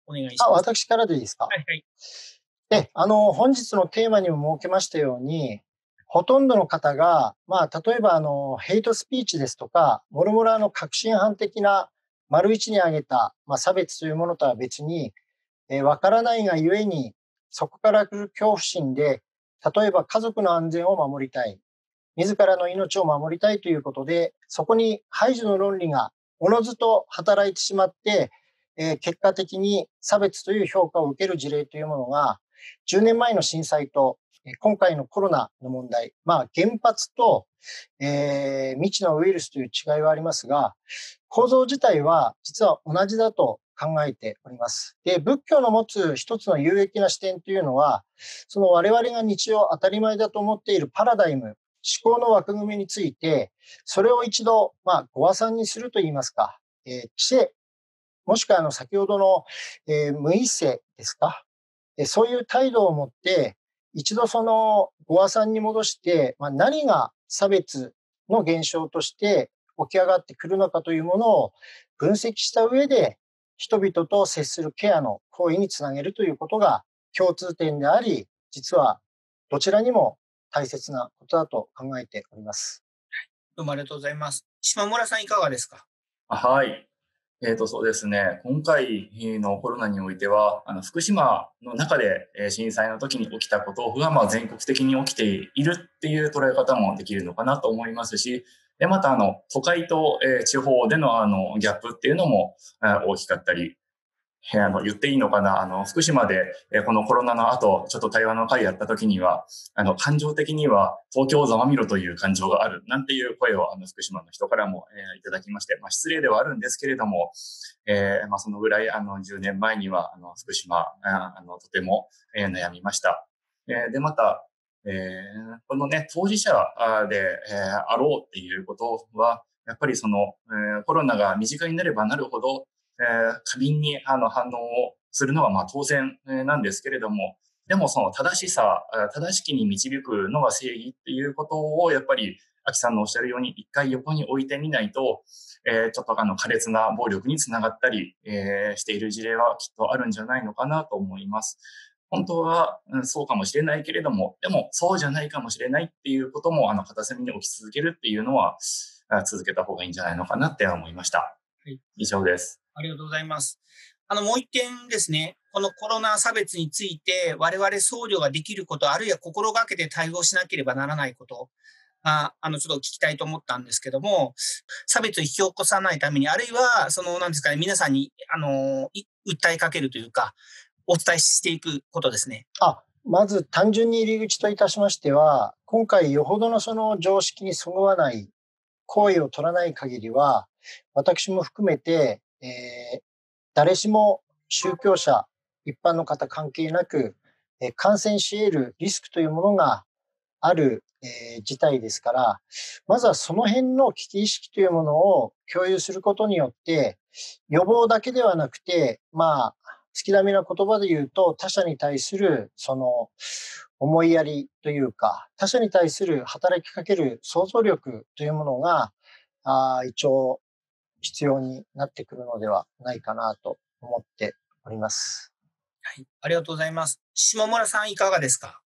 お願いします。 私からでいいですか？ はいはい。 で、本日のテーマにも設けましたように、ほとんどの方が、例えば、ヘイトスピーチですとか、もろもろ革新犯的な丸一に挙げた、差別というものとは別に、わからないがゆえに、そこから来る恐怖心で、例えば家族の安全を守りたい、自らの命を守りたいということで、そこに排除の論理がおのずと働いてしまって、結果的に差別という評価を受ける事例というものが、10年前の震災と、今回のコロナの問題、原発と、未知のウイルスという違いはありますが、構造自体は実は同じだと考えております。で、仏教の持つ一つの有益な視点というのは、その我々が日常当たり前だと思っているパラダイム、思考の枠組みについて、それを一度、ご和算にするといいますか、知性、もしくは先ほどの、無意性ですか、そういう態度を持って、一度そのご和算に戻して、何が差別の現象として起き上がってくるのかというものを分析した上で、人々と接するケアの行為につなげるということが共通点であり、実はどちらにも大切なことだと考えております。 どうもありがとうございます。島村さんいかがですか？ はい。そうですね。今回のコロナにおいては、福島の中で震災の時に起きたことが、全国的に起きているっていう捉え方もできるのかなと思いますし、で、また都会と地方でのギャップっていうのも大きかったり、言っていいのかな、福島で、このコロナの後、ちょっと対話の会やった時には、感情的には東京をざまみろという感情がある、なんていう声を、福島の人からも、いただきまして、失礼ではあるんですけれども、そのぐらい、10年前には、福島、とても、悩みました。で、また、このね、当事者で、あろうっていうことは、やっぱりコロナが身近になればなるほど、過敏に反応をするのは当然なんですけれども、でもその正しさ、正しきに導くのが正義っていうことをやっぱり、アキさんのおっしゃるように一回横に置いてみないと、ちょっと苛烈な暴力につながったり、している事例はきっとあるんじゃないのかなと思います。本当は、そうかもしれないけれども、でもそうじゃないかもしれないっていうことも片隅に置き続けるっていうのは続けた方がいいんじゃないのかなって思いました。はい、以上です。 ありがとうございます。もう一点ですね、このコロナ差別について我々僧侶ができること、あるいは心がけて対応しなければならないこと、ちょっと聞きたいと思ったんですけども、差別を引き起こさないために、あるいは、なんですかね、皆さんに、訴えかけるというか、お伝えしていくことですね。 まず単純に入り口といたしましては、今回よほどのその常識にそぐわない行為を取らない限りは、私も含めて、誰しも宗教者、一般の方関係なく、感染し得るリスクというものがある、事態ですから、まずはその辺の危機意識というものを共有することによって、予防だけではなくて、月並みな言葉で言うと、他者に対するその思いやりというか、他者に対する働きかける想像力というものが、一応必要になってくるのではないかなと思っております。 はい、ありがとうございます。下村さんいかがですか？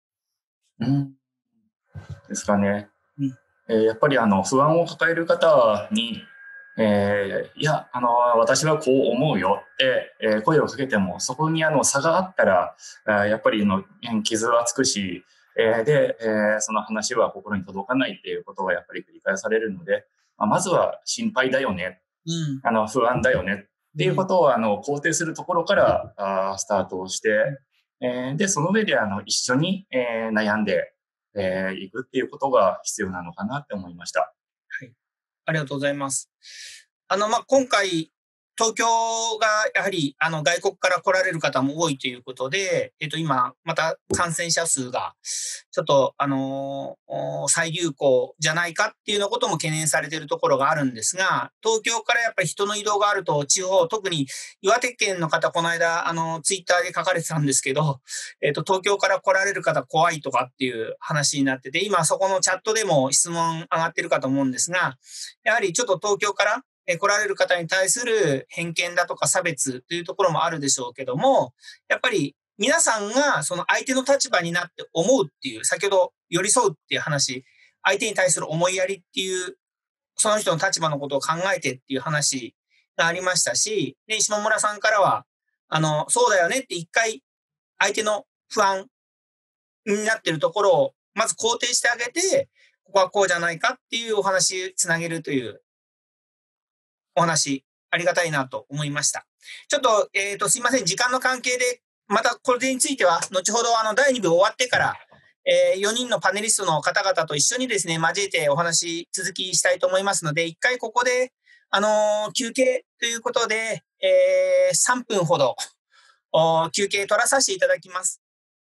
ですかね。やっぱり不安を抱える方に、いや、私はこう思うよって、声をかけても、そこに差があったら、やっぱり傷はつくし、で、その話は心に届かないっていうことがやっぱり繰り返されるので、まずは心配だよね、不安だよねっていうことを肯定するところからスタートをして、で、その上で一緒に悩んでいくっていうことが必要なのかなって思いました。 はい。ありがとうございます。今回、東京がやはり、外国から来られる方も多いということで、今、また感染者数が、ちょっと、再流行じゃないかっていうようなことも懸念されているところがあるんですが、東京からやっぱり人の移動があると、地方、特に岩手県の方、この間、ツイッターで書かれてたんですけど、東京から来られる方怖いとかっていう話になってて、今そこのチャットでも質問上がってるかと思うんですが、やはりちょっと東京から来られる方に対する偏見だとか差別というところもあるでしょうけども、やっぱり皆さんがその相手の立場になって思うっていう、先ほど寄り添うっていう話、相手に対する思いやりっていう、その人の立場のことを考えてっていう話がありましたし、で、下村さんからは、そうだよねって一回相手の不安になっているところをまず肯定してあげて、ここはこうじゃないかっていうお話つなげるというお話、ありがたいなと思いました。ちょっと、すいません、時間の関係で、またこれについては、後ほど第2部終わってから、4人のパネリストの方々と一緒にですね、交えてお話続きしたいと思いますので、一回ここで、休憩ということで、3分ほど休憩取らさせていただきます。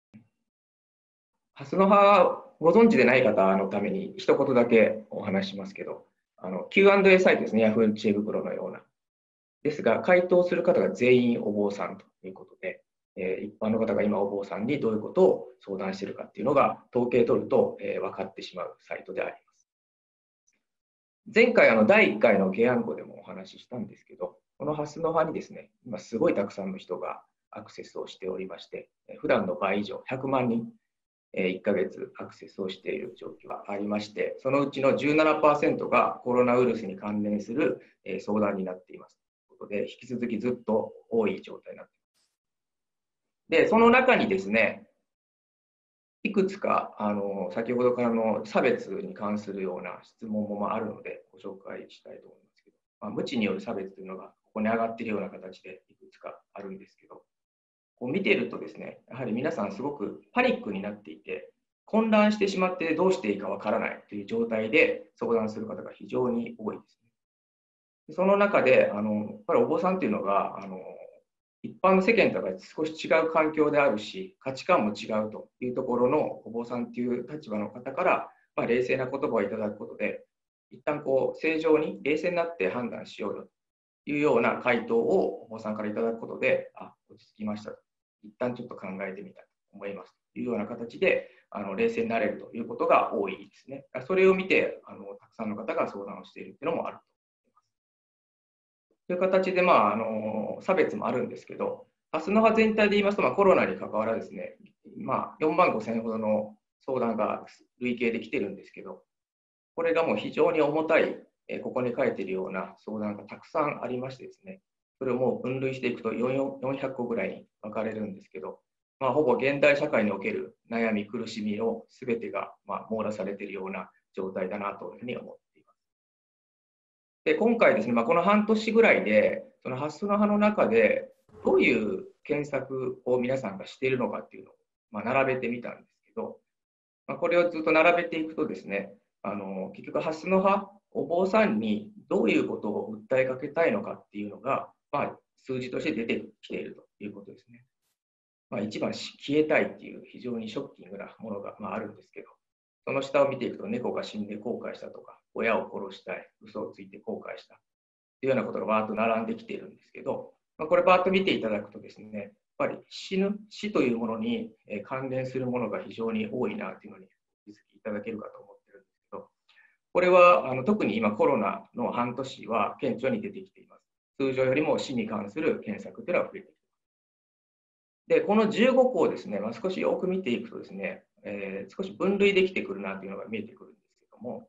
ハスの葉ご存知でない方のために一言だけお話ししますけど、Q&A サイトですね、Yahoo! 知恵袋のような。ですが、回答する方が全員お坊さんということで、一般の方が今お坊さんにどういうことを相談しているかっていうのが統計取ると、分かってしまうサイトであります。前回第1回の下案語でもお話ししたんですけど、このハスの葉にですね、今すごいたくさんの人がアクセスをしておりまして、普段の倍以上、100万人、1ヶ月アクセスをしている状況がありまして、そのうちの 17% がコロナウイルスに関連する相談になっています。ということで、引き続きずっと多い状態になっています。で、その中にですね、いくつか先ほどからの差別に関するような質問もあるのでご紹介したいと思いますけど、無知による差別というのがここに上がっているような形でいくつかあるんですけど、こう見ているとですね、やはり皆さんすごくパニックになっていて、混乱してしまってどうしていいかわからないという状態で相談する方が非常に多いですね。その中でやっぱりお坊さんというのが一般の世間とは少し違う環境であるし、価値観も違うというところのお坊さんという立場の方から、冷静な言葉をいただくことで、一旦正常に冷静になって判断しようよというような回答をお坊さんからいただくことで、落ち着きましたと。一旦ちょっと考えてみたいと思いますというような形で冷静になれるということが多いですね。それを見てたくさんの方が相談をしているというのもあると思います。という形で、差別もあるんですけど、ハスの葉全体で言いますと、コロナに関わらですね、4万5千ほどの相談が累計できているんですけど、これがもう非常に重たい、ここに書いているような相談がたくさんありましてですね、それをもう分類していくと400個ぐらいに分かれるんですけど、ほぼ現代社会における悩み、苦しみを全てが網羅されているような状態だなというふうに思っています。で、今回ですね、この半年ぐらいで、そのハスの葉の中でどういう検索を皆さんがしているのかっていうのを並べてみたんですけど、これをずっと並べていくとですね、結局ハスの葉、お坊さんにどういうことを訴えかけたいのかっていうのが、数字として出てきているということですね。一番消えたいっていう非常にショッキングなものがあるんですけど、その下を見ていくと猫が死んで後悔したとか、親を殺したい、嘘をついて後悔したというようなことがバーッと並んできているんですけど、これバーッと見ていただくとですね、やっぱり死というものに関連するものが非常に多いなというのに気づきいただけるかと思ってるんですけど、これは特に今コロナの半年は顕著に出てきています。通常よりも死に関する検索というのは増えてきています。で、この15項をですね、少しよく見ていくとですね、少し分類できてくるなというのが見えてくるんですけども、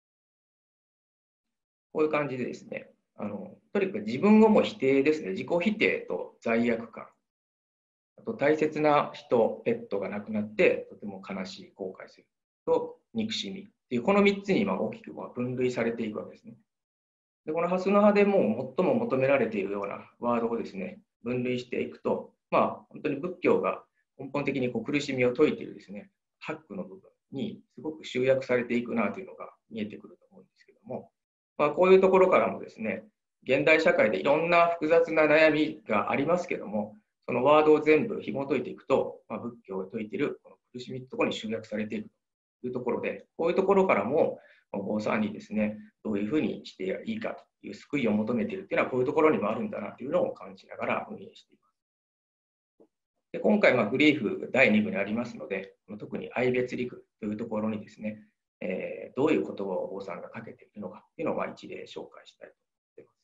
こういう感じでですね、とにかく自分をも否定ですね、自己否定と罪悪感、あと大切な人、ペットが亡くなってとても悲しい、後悔すると憎しみっていう、この3つに大きく分類されていくわけですね。で、このハスの葉でも最も求められているようなワードをですね、分類していくと、本当に仏教が根本的に苦しみを説いているですね、ハックの部分にすごく集約されていくなというのが見えてくると思うんですけども、こういうところからもですね、現代社会でいろんな複雑な悩みがありますけども、そのワードを全部紐解いていくと、仏教を説いているこの苦しみのところに集約されているというところで、こういうところからもお坊さんにですね、どういうふうにしていいかという救いを求めているというのはこういうところにもあるんだなというのを感じながら運営しています。で、今回グリーフ第2部にありますので、特に愛別陸というところにですね、どういう言葉をお坊さんがかけているのかというのを一例紹介したいと思っています。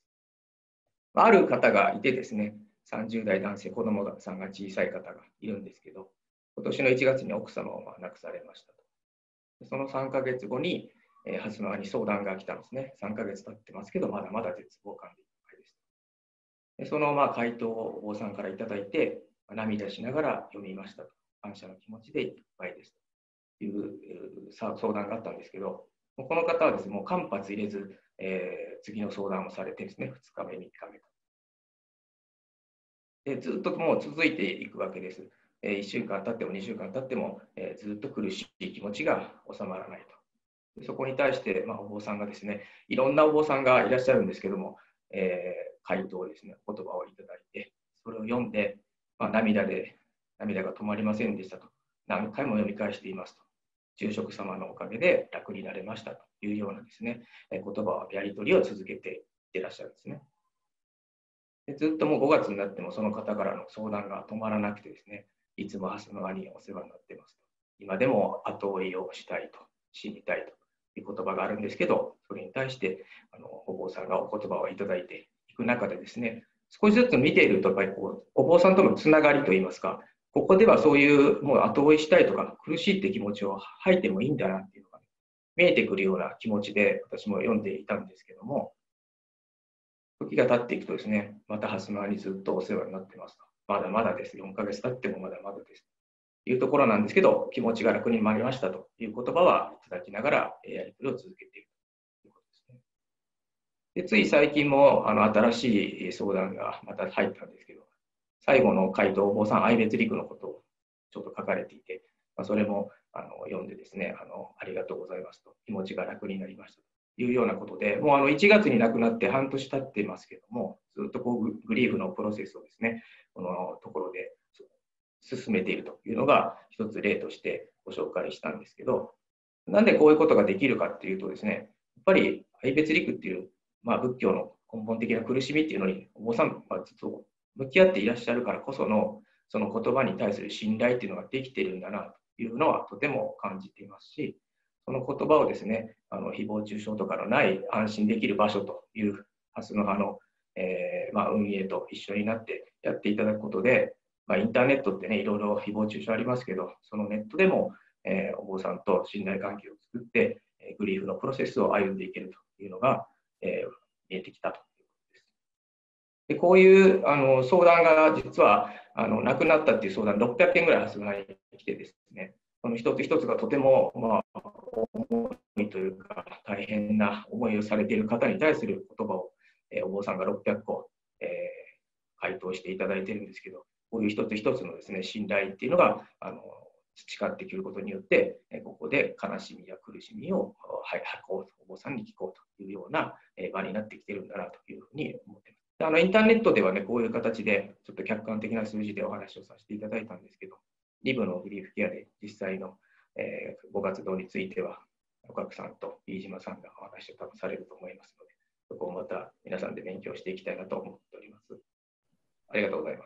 ある方がいてですね、30代男性、子供さんが小さい方がいるんですけど、今年の1月に奥様を亡くされましたと。その3ヶ月後に、蓮沼に相談が来たんですね。3ヶ月経ってますけど、まだまだ絶望感でいっぱいです。でその回答をお坊さんからいただいて、涙しながら読みましたと。感謝の気持ちでいっぱいですという相談があったんですけど、この方はですね、もう間髪入れず、次の相談をされてですね、2日目、3日目と。でずっともう続いていくわけです。1週間経っても2週間経っても、ずっと苦しい気持ちが収まらないと。そこに対して、お坊さんがですね、いろんなお坊さんがいらっしゃるんですけども、回答をですね、言葉をいただいて、それを読んで、涙が止まりませんでしたと。何回も読み返していますと。住職様のおかげで楽になれましたというようなですね、言葉をやり取りを続けていらっしゃるんですね。でずっともう5月になってもその方からの相談が止まらなくてですね、いつも蓮沼にお世話になっていますと。今でも後追いをしたいと、知りたいという言葉があるんですけど、それに対してお坊さんがお言葉をいただいていく中でですね、少しずつ見ていると、やっぱりお坊さんとのつながりといいますか、ここではそういうもう後追いしたいとか苦しいって気持ちを吐いてもいいんだなっていうのが、見えてくるような気持ちで私も読んでいたんですけども、時が経っていくとですね、また蓮沼にずっとお世話になってますと。まだまだです。4ヶ月経ってもまだまだです。というところなんですけど、気持ちが楽になりましたという言葉はいただきながらやり取りを続けているということですね。でつい最近も新しい相談がまた入ったんですけど、最後の回答、お坊さん愛別陸のことをちょっと書かれていて、それも読んでですね、ありがとうございますと、気持ちが楽になりましたというようなことで、もう1月に亡くなって半年経っていますけども、ずっとグリーフのプロセスをですね、このところで進めているというのが一つ例としてご紹介したんですけど、なんでこういうことができるかっていうとですね、やっぱり愛別陸っていう、仏教の根本的な苦しみっていうのにお坊さんはずっと向き合っていらっしゃるからこそのその言葉に対する信頼っていうのができているんだなというのはとても感じていますし、その言葉をですね、誹謗中傷とかのない安心できる場所という蓮の葉の、運営と一緒になってやっていただくことで、インターネットってね、いろいろ誹謗中傷ありますけど、そのネットでも、お坊さんと信頼関係を作って、グリーフのプロセスを歩んでいけるというのが、見えてきたということです。でこういう相談が実は亡くなったっていう相談600件ぐらい蓮沼に来てですね、この一つ一つがとても、重いというか大変な思いをされている方に対する言葉を、お坊さんが600個、回答していただいているんですけど、こういう一つ一つのですね、信頼っていうのが培ってくることによって、ここで悲しみや苦しみを吐こうと、お坊さんに聞こうというような場になってきているんだなというふうに思っています。インターネットではね、こういう形でちょっと客観的な数字でお話をさせていただいたんですけど、リブのグリーフケアで実際のご活動については、岡久さんと飯島さんがお話を多分されると思いますので、そこをまた皆さんで勉強していきたいなと思っております。ありがとうございます。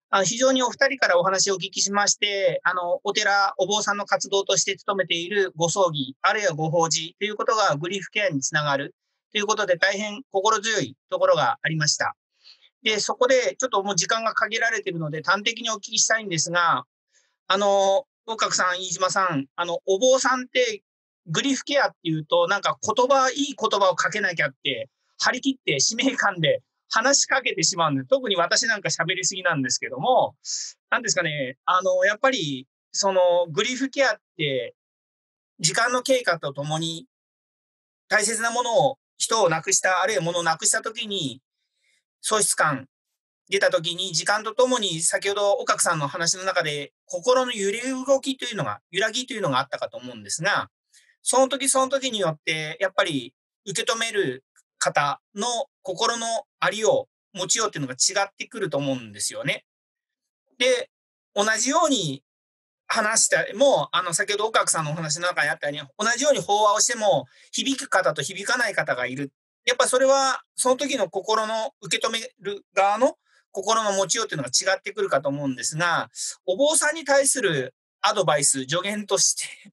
非常にお二人からお話をお聞きしまして、お寺、お坊さんの活動として務めているご葬儀、あるいはご法事ということがグリーフケアにつながるということで、大変心強いところがありました。で、そこでちょっともう時間が限られているので、端的にお聞きしたいんですが、大角さん、飯島さん、お坊さんってグリーフケアっていうと、なんかいい言葉をかけなきゃって、張り切って使命感で話しかけてしまうんで、特に私なんか喋りすぎなんですけども、なんですかね、やっぱり、グリーフケアって、時間の経過とともに、大切なものを、人を亡くした、あるいは物を亡くしたときに、喪失感、出たときに、時間とともに、先ほどおかくさんの話の中で、心の揺らぎというのがあったかと思うんですが、その時その時によって、やっぱり受け止める方の心のありよう、持ちようっていうのが違ってくると思うんですよね。で、同じように話した、もう、先ほどおかくさんのお話の中にあったように、同じように法話をしても、響く方と響かない方がいる。やっぱそれは、その時の心の受け止める側の心の持ちようっていうのが違ってくるかと思うんですが、お坊さんに対するアドバイス、助言として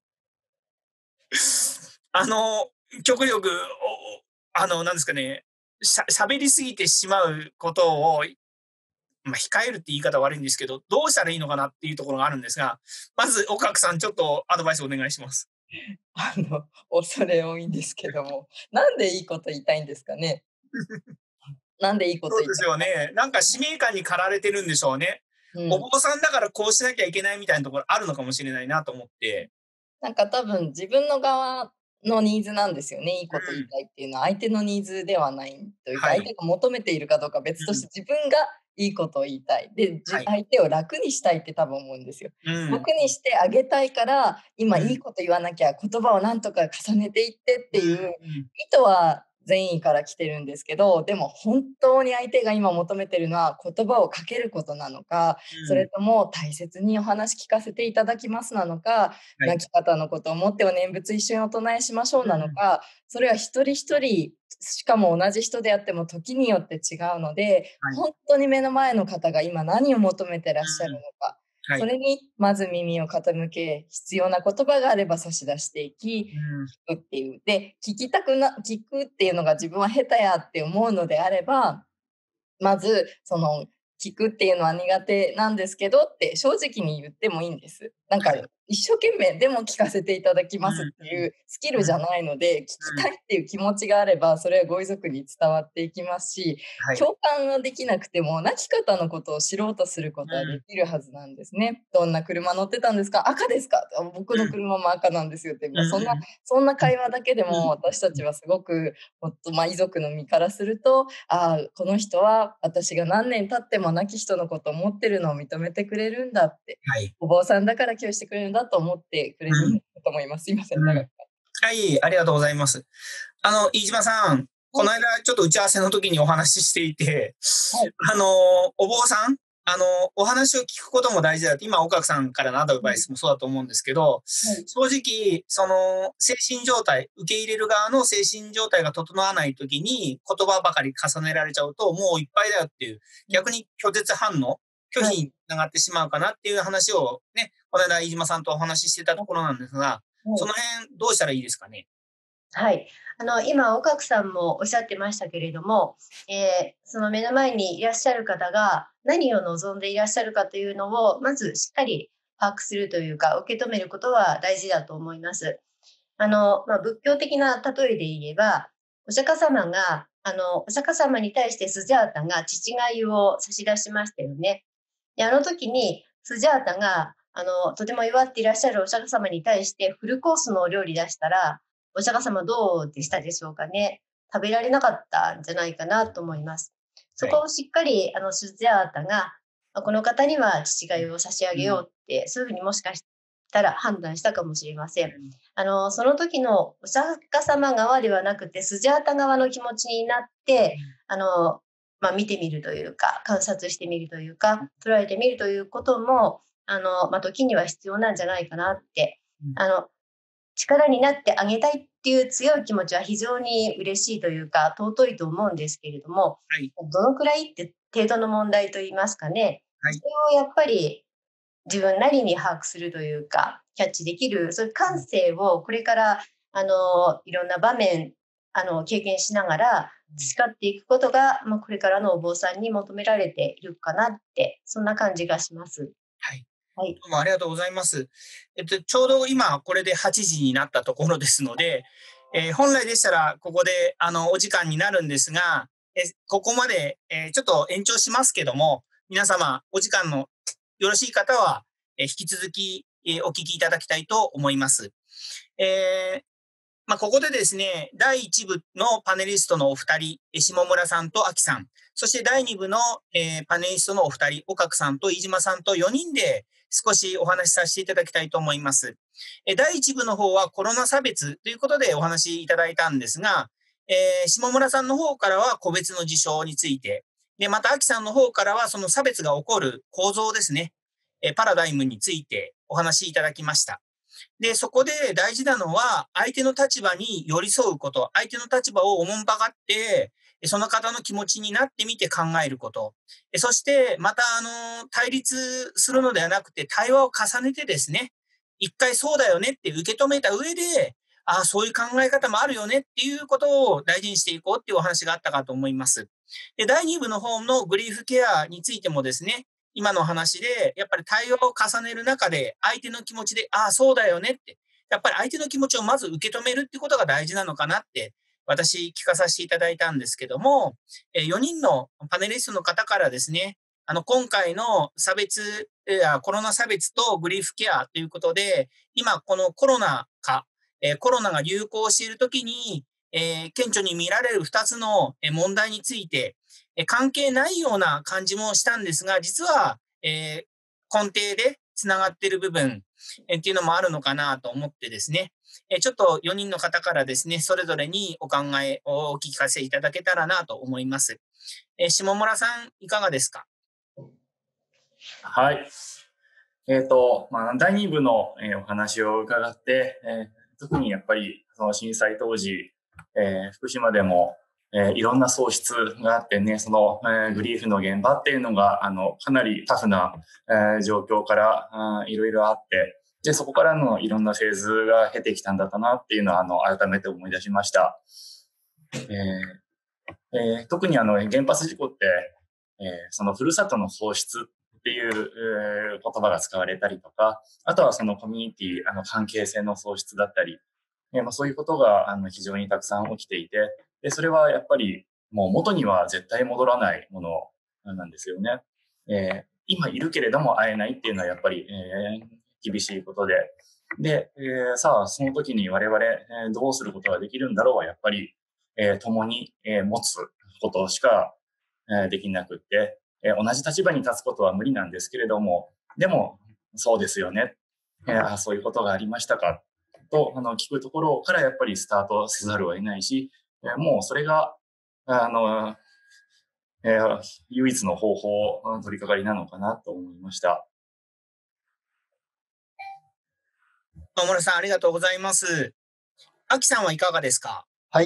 極力、なんですかね、喋りすぎてしまうことを、控えるって言い方悪いんですけど、どうしたらいいのかなっていうところがあるんですが、まず、岡くさん、ちょっとアドバイスお願いします。 恐れ多いんですけども、なんでいいこと言いたいんですかね。なんでいいこと言いたい。 そうですよね。なんか使命感に駆られてるんでしょうね。お坊さんだからこうしなきゃいけないみたいなところあるのかもしれないなと思って。 なんか多分自分の側のニーズなんですよね。いいこと言いたいっていうのは相手のニーズではないというか、相手が求めているかどうか別として自分がいいことを言いたい。で、相手を楽にしたいって多分思うんですよ。楽にしてあげたいから、今いいこと言わなきゃ、言葉をなんとか重ねていってっていう意図は善意から来てるんですけど、でも本当に相手が今求めてるのは言葉をかけることなのか、それとも大切にお話聞かせていただきますなのか、亡き方のことを思ってお念仏一緒にお唱えしましょうなのか、それは一人一人、しかも同じ人であっても時によって違うので、本当に目の前の方が今何を求めてらっしゃるのか、それにまず耳を傾け、必要な言葉があれば差し出していき、聞くっていう。で、聞くっていうのが自分は下手やって思うのであれば、まず、聞くっていうのは苦手なんですけどって正直に言ってもいいんです。なんか、一生懸命でも聞かせていただきますっていうスキルじゃないので、聞きたいっていう気持ちがあれば、それはご遺族に伝わっていきますし、共感はできなくても、亡き方のことを知ろうとすることはできるはずなんですね。どんな車乗ってたんですか？赤ですか？僕の車も赤なんですよって。そんな会話だけでも私たちはすごく、遺族の身からすると、この人は私が何年経っても亡き人のことを思ってるのを認めてくれるんだって、お坊さんだから今日してくれるんだと思ってくれると思います。すいません、長く。 はい、ありがとうございます。飯島さん、この間ちょっと打ち合わせの時にお話ししていて、お坊さん、お話を聞くことも大事だって、今、岡さんからのアドバイスもそうだと思うんですけど、正直、精神状態、受け入れる側の精神状態が整わないときに、言葉ばかり重ねられちゃうと、もういっぱいだよっていう、逆に拒絶反応、拒否につながってしまうかなっていう話をね、この間、飯島さんとお話ししてたところなんですが、その辺、どうしたらいいですかね。 はい。今、岡さんもおっしゃってましたけれども、その目の前にいらっしゃる方が何を望んでいらっしゃるかというのを、まずしっかり把握するというか、受け止めることは大事だと思います。仏教的な例えで言えば、お釈迦様が、お釈迦様に対してスジャータが乳がゆを差し出しましたよね。で、あの時にスジャータが、とても弱っていらっしゃるお釈迦様に対してフルコースのお料理出したら、お釈迦様どうでしたでしょうかね。食べられなかったんじゃないかなと思います。そこをしっかり、スジャータが、この方には乳がゆを差し上げようって、そういうふうにもしかしたら判断したかもしれません。その時のお釈迦様側ではなくて、スジャータ側の気持ちになって、見てみるというか、観察してみるというか、捉えてみるということも、時には必要なんじゃないかなって、力になってあげたいっていう強い気持ちは非常に嬉しいというか、尊いと思うんですけれども、どのくらいって程度の問題といいますかね、 それをやっぱり自分なりに把握するというか、キャッチできる、そういう感性をこれからいろんな場面経験しながら培っていくことが、これからのお坊さんに求められているかなって、そんな感じがします。 はい。 はい。 どうもありがとうございます。ちょうど今これで8時になったところですので、本来でしたらここでお時間になるんですが、ここまで、ちょっと延長しますけども、皆様お時間のよろしい方は、引き続き、お聞きいただきたいと思います。ここでですね、第1部のパネリストのお二人、下村さんと秋さん、そして第2部の、パネリストのお二人、岡久さんと飯島さんと4人で少しお話しさせていただきたいと思います。第1部の方はコロナ差別ということでお話しいただいたんですが、下村さんの方からは個別の事象について、で、また秋さんの方からはその差別が起こる構造ですね、パラダイムについてお話しいただきました。で、そこで大事なのは、相手の立場に寄り添うこと、相手の立場をおもんばかって、その方の気持ちになってみて考えること。そして、また、対立するのではなくて、対話を重ねてですね、一回そうだよねって受け止めた上で、ああ、そういう考え方もあるよねっていうことを大事にしていこうっていうお話があったかと思います。で、第2部の方のグリーフケアについてもですね、今の話で、やっぱり対話を重ねる中で、相手の気持ちで、ああ、そうだよねって、やっぱり相手の気持ちをまず受け止めるってことが大事なのかなって、私聞かさせていただいたんですけども、4人のパネリストの方からですね、今回のコロナ差別とグリーフケアということで、今このコロナが流行しているときに、顕著に見られる2つの問題について、関係ないような感じもしたんですが、実は、根底でつながっている部分、っていうのもあるのかなと思ってですね、ちょっと4人の方からですね、それぞれにお考えをお聞かせいただけたらなと思います。下村さん、いかがですか？ はい。第2部の、お話を伺って、特にやっぱりその震災当時、福島でも、いろんな喪失があってね、その、グリーフの現場っていうのがかなりタフな、状況からいろいろあって、でそこからのいろんなフェーズが経てきたんだったなっていうのは改めて思い出しました。特に原発事故って、そのふるさとの喪失っていう、言葉が使われたりとか、あとはそのコミュニティ、関係性の喪失だったり、そういうことが非常にたくさん起きていて、でそれはやっぱりもう元には絶対戻らないものなんですよね。今いるけれども会えないっていうのはやっぱり、厳しいことで、で、さあその時に我々、どうすることができるんだろうはやっぱり、共に、持つことしか、できなくって、同じ立場に立つことは無理なんですけれども、でもそうですよね、そういうことがありましたかと聞くところからやっぱりスタートせざるを得ないし、もうそれが唯一の方法、取り掛かりなのかなと思いました。 野村さん、ありがとうございます。秋さんはいかがですか？ はい。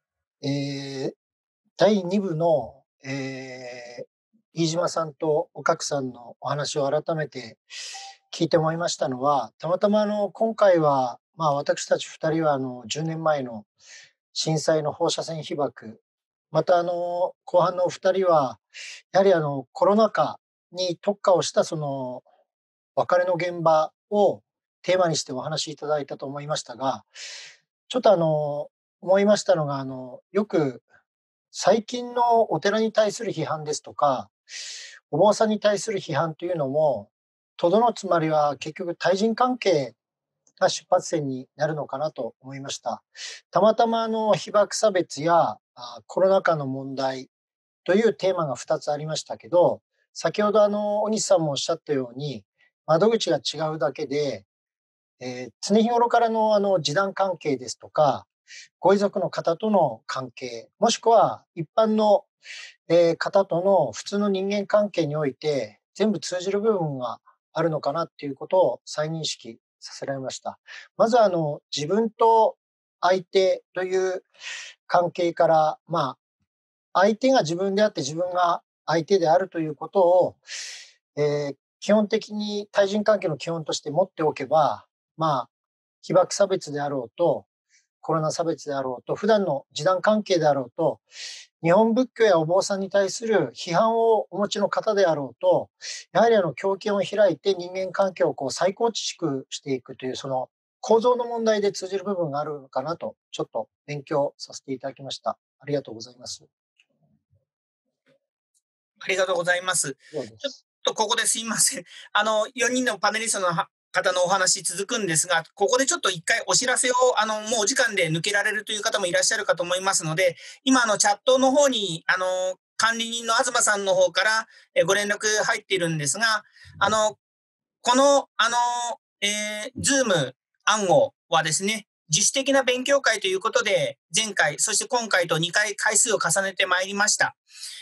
第2部の、飯島さんと岡久さんのお話を改めて聞いて思いましたのは、たまたま今回は、私たち2人は10年前の震災の放射線被曝、また後半のお二人は、やはりコロナ禍に特化をしたその別れの現場をテーマにしてお話しいただいたと思いましたが、ちょっと思いましたのが、よく最近のお寺に対する批判ですとか、お坊さんに対する批判というのも、とどのつまりは結局対人関係が出発点になるのかなと思いました。たまたま被爆差別やコロナ禍の問題というテーマが2つありましたけど、先ほど小西さんもおっしゃったように、窓口が違うだけで、常日頃からの示談関係ですとか、ご遺族の方との関係、もしくは一般の、方との普通の人間関係において、全部通じる部分があるのかなっていうことを再認識させられました。まず自分と相手という関係から、相手が自分であって自分が相手であるということを、 基本的に対人関係の基本として持っておけば、被爆差別であろうと、コロナ差別であろうと、普段の示談関係であろうと、日本仏教やお坊さんに対する批判をお持ちの方であろうと、やはり胸襟を開いて人間関係を再構築していくという、その構造の問題で通じる部分があるのかなと、ちょっと勉強させていただきました。ありがとうございます。 ありがとうございます。ちょっとここですいません。4人のパネリストの方のお話続くんですが、ここでちょっと一回お知らせを、もうお時間で抜けられるという方もいらっしゃるかと思いますので、今、チャットの方に、管理人の東さんの方からご連絡入っているんですが、この、Zoom 暗号はですね、自主的な勉強会ということで、前回、そして今回と2回回数を重ねてまいりました。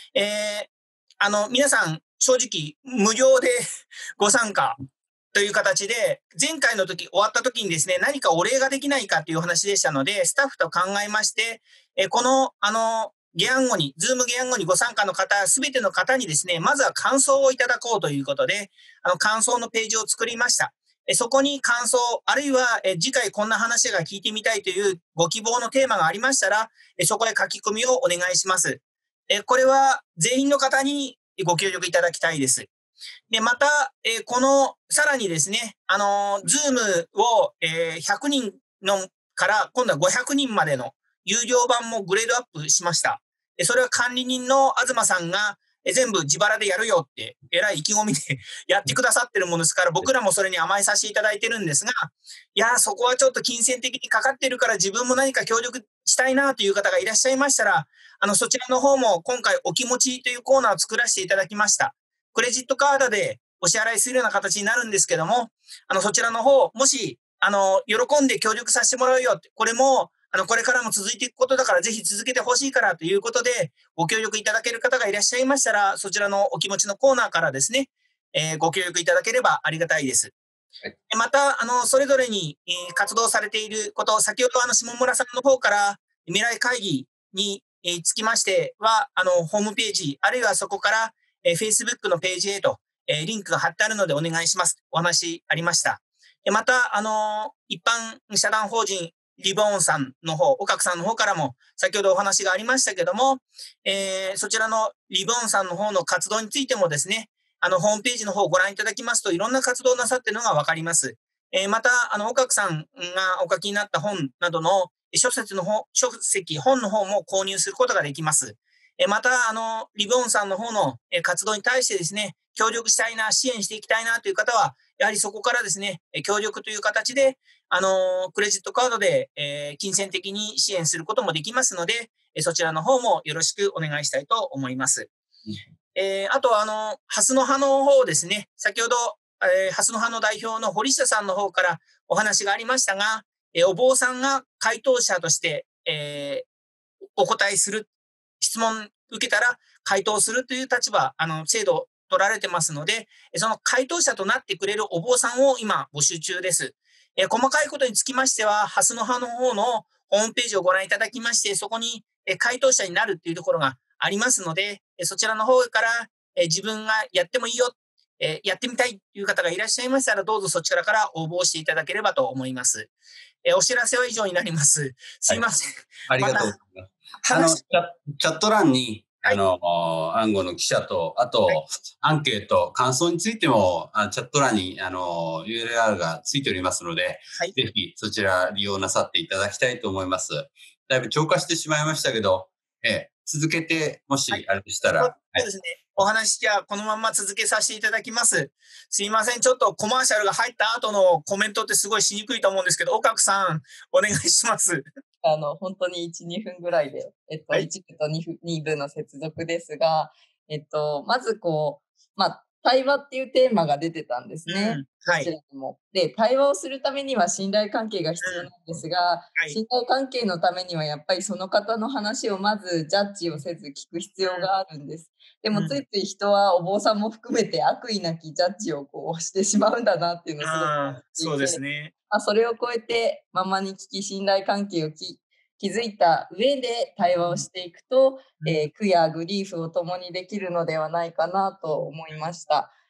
皆さん、正直、無料でご参加という形で、前回の時、終わった時にですね、何かお礼ができないかという話でしたので、スタッフと考えまして、この、下暗号に、ズーム下暗号にご参加の方、すべての方にですね、まずは感想をいただこうということで、感想のページを作りました。そこに感想、あるいは次回こんな話が聞いてみたいというご希望のテーマがありましたら、そこへ書き込みをお願いします。これは全員の方にご協力いただきたいです。で、また、さらにですね、ズームを、100人のから今度は500人までの有料版もグレードアップしました。それは管理人の東さんが全部自腹でやるよって、えらい意気込みでやってくださってるものですから、僕らもそれに甘えさせていただいてるんですが、いや、そこはちょっと金銭的にかかってるから自分も何か協力したいなという方がいらっしゃいましたら、そちらの方も今回お気持ちというコーナーを作らせていただきました。クレジットカードでお支払いするような形になるんですけども、そちらの方、もし、喜んで協力させてもらうよって、これも、これからも続いていくことだから、ぜひ続けてほしいからということで、ご協力いただける方がいらっしゃいましたら、そちらのお気持ちのコーナーからですね、ご協力いただければありがたいです。はい、また、それぞれに、活動されていること、先ほど下村さんの方から未来会議に、つきましては、ホームページ、あるいはそこから、Facebook のページへと、リンクが貼ってあるのでお願いします。お話ありました。また、一般社団法人リボーンさんの方、岡さんの方からも先ほどお話がありましたけども、そちらのリボーンさんの方の活動についてもですね、ホームページの方をご覧いただきますといろんな活動をなさっているのがわかります。また、岡さんがお書きになった本などの書籍、本の方も購入することができます。また、リボーンさんの方の活動に対してですね、協力したいな、支援していきたいなという方は、やはりそこからですね、協力という形で、クレジットカードで、金銭的に支援することもできますので、そちらの方もよろしくお願いしたいと思います。あと、ハスの葉の方ですね、先ほど、ハスの葉の代表の堀下さんの方からお話がありましたが、お坊さんが回答者として、お答えする、質問受けたら回答するという立場、制度取られてますので、その回答者となってくれるお坊さんを今募集中です。細かいことにつきましては、ハスの葉の方のホームページをご覧いただきまして、そこに回答者になるっていうところがありますので、そちらの方から自分がやってもいいよ、やってみたいという方がいらっしゃいましたら、どうぞそちらから応募していただければと思います。お知らせは以上になります。すいません。 はい、ありがとうございます。チャット欄に、暗号の記者と、あと、アンケート、感想についても、チャット欄に、URL がついておりますので、ぜひそちら利用なさっていただきたいと思います。だいぶ超過してしまいましたけど、続けて、もしあれでしたら。 そうですね。お話じゃあこのまま続けさせていただきます。すいません。ちょっとコマーシャルが入った後のコメントってすごいしにくいと思うんですけど、岡さん、お願いします。 本当に1、2分ぐらいで、1部と2部の接続ですが、まず対話っていうテーマが出てたんですね。こちらにも。で、対話をするためには信頼関係が必要なんですが、信頼関係のためにはやっぱりその方の話をまずジャッジをせず聞く必要があるんです。でもついつい人はお坊さんも含めて悪意なきジャッジをしてしまうんだなっていうのをすごく思っていて、 そうですね。 それを超えてママに聞き信頼関係を築いた上で対話をしていくと、苦やグリーフを共にできるのではないかなと思いました。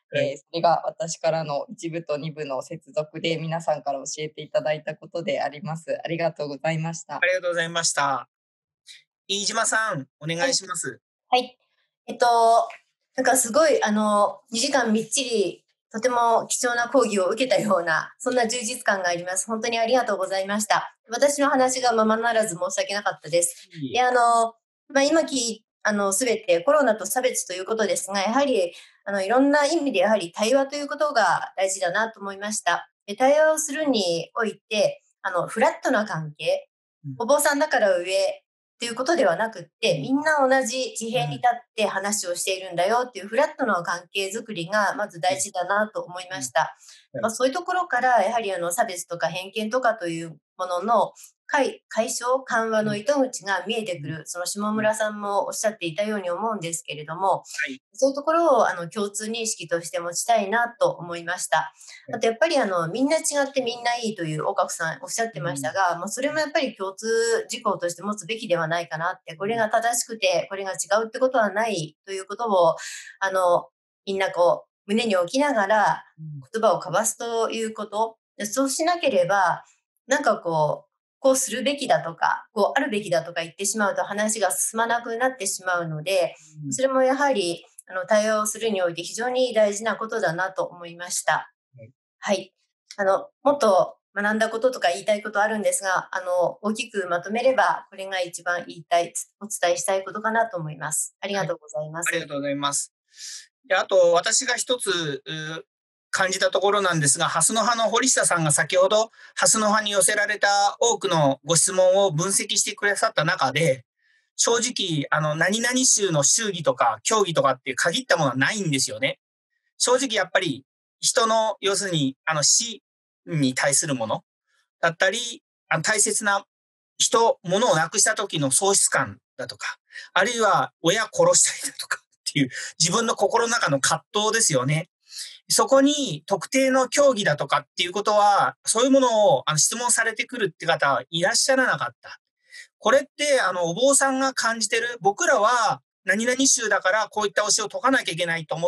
それが私からの1部と2部の接続で皆さんから教えていただいたことであります。ありがとうございました。 ありがとうございました。飯島さん、お願いします。 はい。なんかすごい、2時間みっちり、とても貴重な講義を受けたような、そんな充実感があります。本当にありがとうございました。私の話がままならず申し訳なかったです。で、今すべてコロナと差別ということですが、やはり、いろんな意味でやはり対話ということが大事だなと思いました。で、対話をするにおいて、フラットな関係、お坊さんだから上、っていうことではなくって、みんな同じ地平に立って話をしているんだよっていうフラットな関係づくりがまず大事だなと思いました。そういうところから、やはり差別とか偏見とかというものの解消、緩和の糸口が見えてくる、その下村さんもおっしゃっていたように思うんですけれども、そういうところを共通認識として持ちたいなと思いました。あとやっぱりみんな違ってみんないいという大角さんおっしゃってましたが、それもやっぱり共通事項として持つべきではないかなって、これが正しくてこれが違うってことはないということをみんな胸に置きながら言葉を交わすということ、そうしなければなんかこうするべきだとか、あるべきだとか言ってしまうと話が進まなくなってしまうので、それもやはり対応するにおいて非常に大事なことだなと思いました。はい。もっと学んだこととか言いたいことあるんですが、大きくまとめれば、これが一番お伝えしたいことかなと思います。ありがとうございます。 ありがとうございます。で、あと、私が一つ、感じたところなんですが、蓮の葉の堀下さんが先ほど、蓮の葉に寄せられた多くのご質問を分析してくださった中で、正直、何々宗の宗義とか教義とかって限ったものはないんですよね。正直やっぱり、人の、要するに、死に対するものだったり、大切な物をなくした時の喪失感だとか、あるいは親殺したりだとかっていう自分の心の中の葛藤ですよね。そこに特定の教義だとかっていうことは、そういうものを質問されてくるって方はいらっしゃらなかった。これってお坊さんが感じてる、僕らは何々宗だからこういった教えを解かなきゃいけないと思って、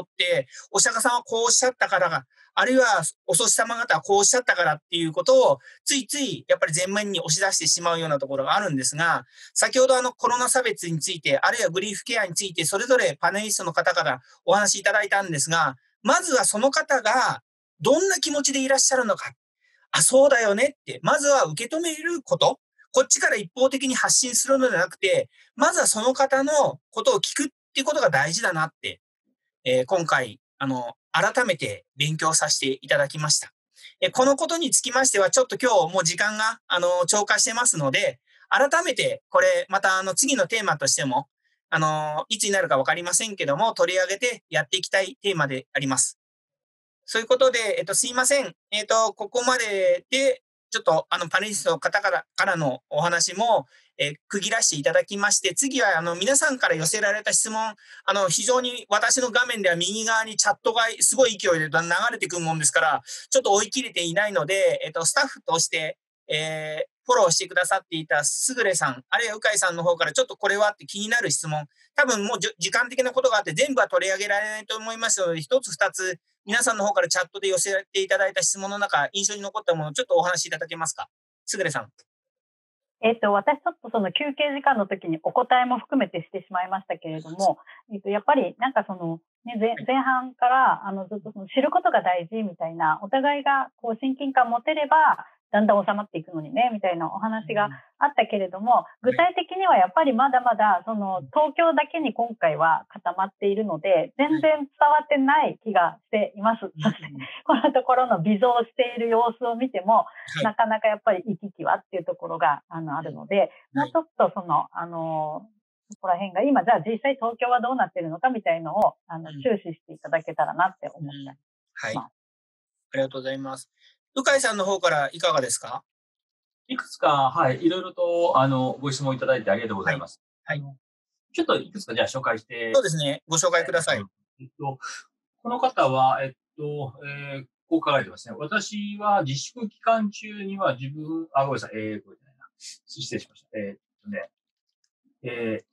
お釈迦さんはこうおっしゃったからあるいはお祖師様方はこうおっしゃったからっていうことをついついやっぱり前面に押し出してしまうようなところがあるんですが、先ほどコロナ差別について、あるいはグリーフケアについてそれぞれパネリストの方からお話しいただいたんですが、まずはその方がどんな気持ちでいらっしゃるのか。あ、そうだよねって、まずは受け止めること。こっちから一方的に発信するのではなくて、まずはその方のことを聞くっていうことが大事だなって、今回、改めて勉強させていただきました。このことにつきましては、ちょっと今日もう時間が、超過してますので、改めて、これ、また、次のテーマとしても、いつになるかわかりませんけども、取り上げてやっていきたいテーマであります。そういうことで、すいません。ここまでで、ちょっと、パネリストの方からのお話も、区切らせていただきまして、次は、皆さんから寄せられた質問、非常に私の画面では右側にチャットがすごい勢いで流れてくるもんですから、ちょっと追い切れていないので、スタッフとして、フォローしてくださっていたすぐれさん、あるいはうかいさんの方からちょっとこれはって気になる質問、多分もう時間的なことがあって全部は取り上げられないと思いますので、一つ二つ皆さんの方からチャットで寄せていただいた質問の中、印象に残ったものをちょっとお話しいただけますか。すぐれさん。 私ちょっとその休憩時間の時にお答えも含めてしてしまいましたけれども、やっぱりなんか前半からずっと知ることが大事みたいな、お互いが親近感持てればだんだん収まっていくのにねみたいなお話があったけれども、具体的にはやっぱりまだまだ東京だけに今回は固まっているので全然伝わってない気がしています。そしてこのところの微増している様子を見ても、なかなかやっぱり行き来はっていうところがあるので、もうちょっとそこら辺が今じゃあ実際東京はどうなっているのかみたいのを注視していただけたらなって思ったりします。 ありがとうございます。うかいさんの方からいかがですか？ いくつか、はい、いろいろと、ご質問いただいてありがとうございます。 はい。 ちょっといくつかじゃあ紹介して。 そうですね。ご紹介ください。 この方は、こう書かれてますね。私は自粛期間中にはごめんなさい。これじゃないな。失礼しました。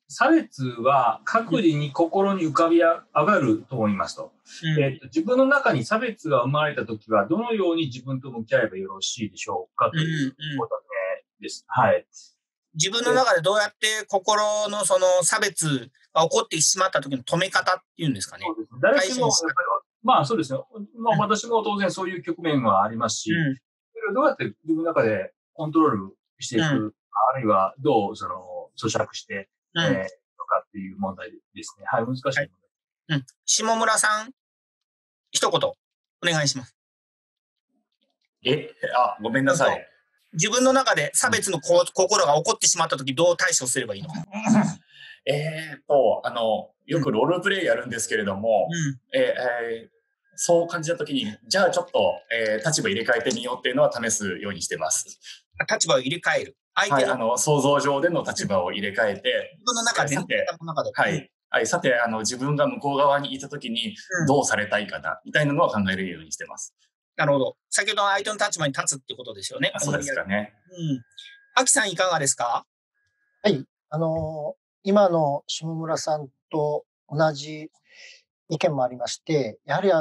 差別は各自に心に浮かび上がると思いますと。自分の中に差別が生まれたときは、どのように自分と向き合えばよろしいでしょうかということです。はい。 自分の中でどうやって心のその差別が起こってしまった時の止め方っていうんですかね。 そうです。誰しも、まあそうですね。まあ私も当然そういう局面はありますし、それをどうやって自分の中でコントロールしていく、あるいはどう咀嚼していくのかっていう問題ですね。はい、難しい問題。 下村さん、一言お願いします。 ごめんなさい。 自分の中で差別の心が起こってしまったとき、どう対処すればいいのか。 よくロールプレイやるんですけれども、そう感じたときに、じゃあちょっと、立場入れ替えてみようっていうのは試すようにしてます。 立場を入れ替える。 相手の、想像上での立場を入れ替えて、 自分の中で、 さて、自分が向こう側にいたときに、どうされたいかな、みたいなのは考えるようにしてます。 なるほど。先ほどの相手の立場に立つってことですよね。 そうですかね。 秋さんいかがですか？ はい。今の下村さんと同じ意見もありまして、やはり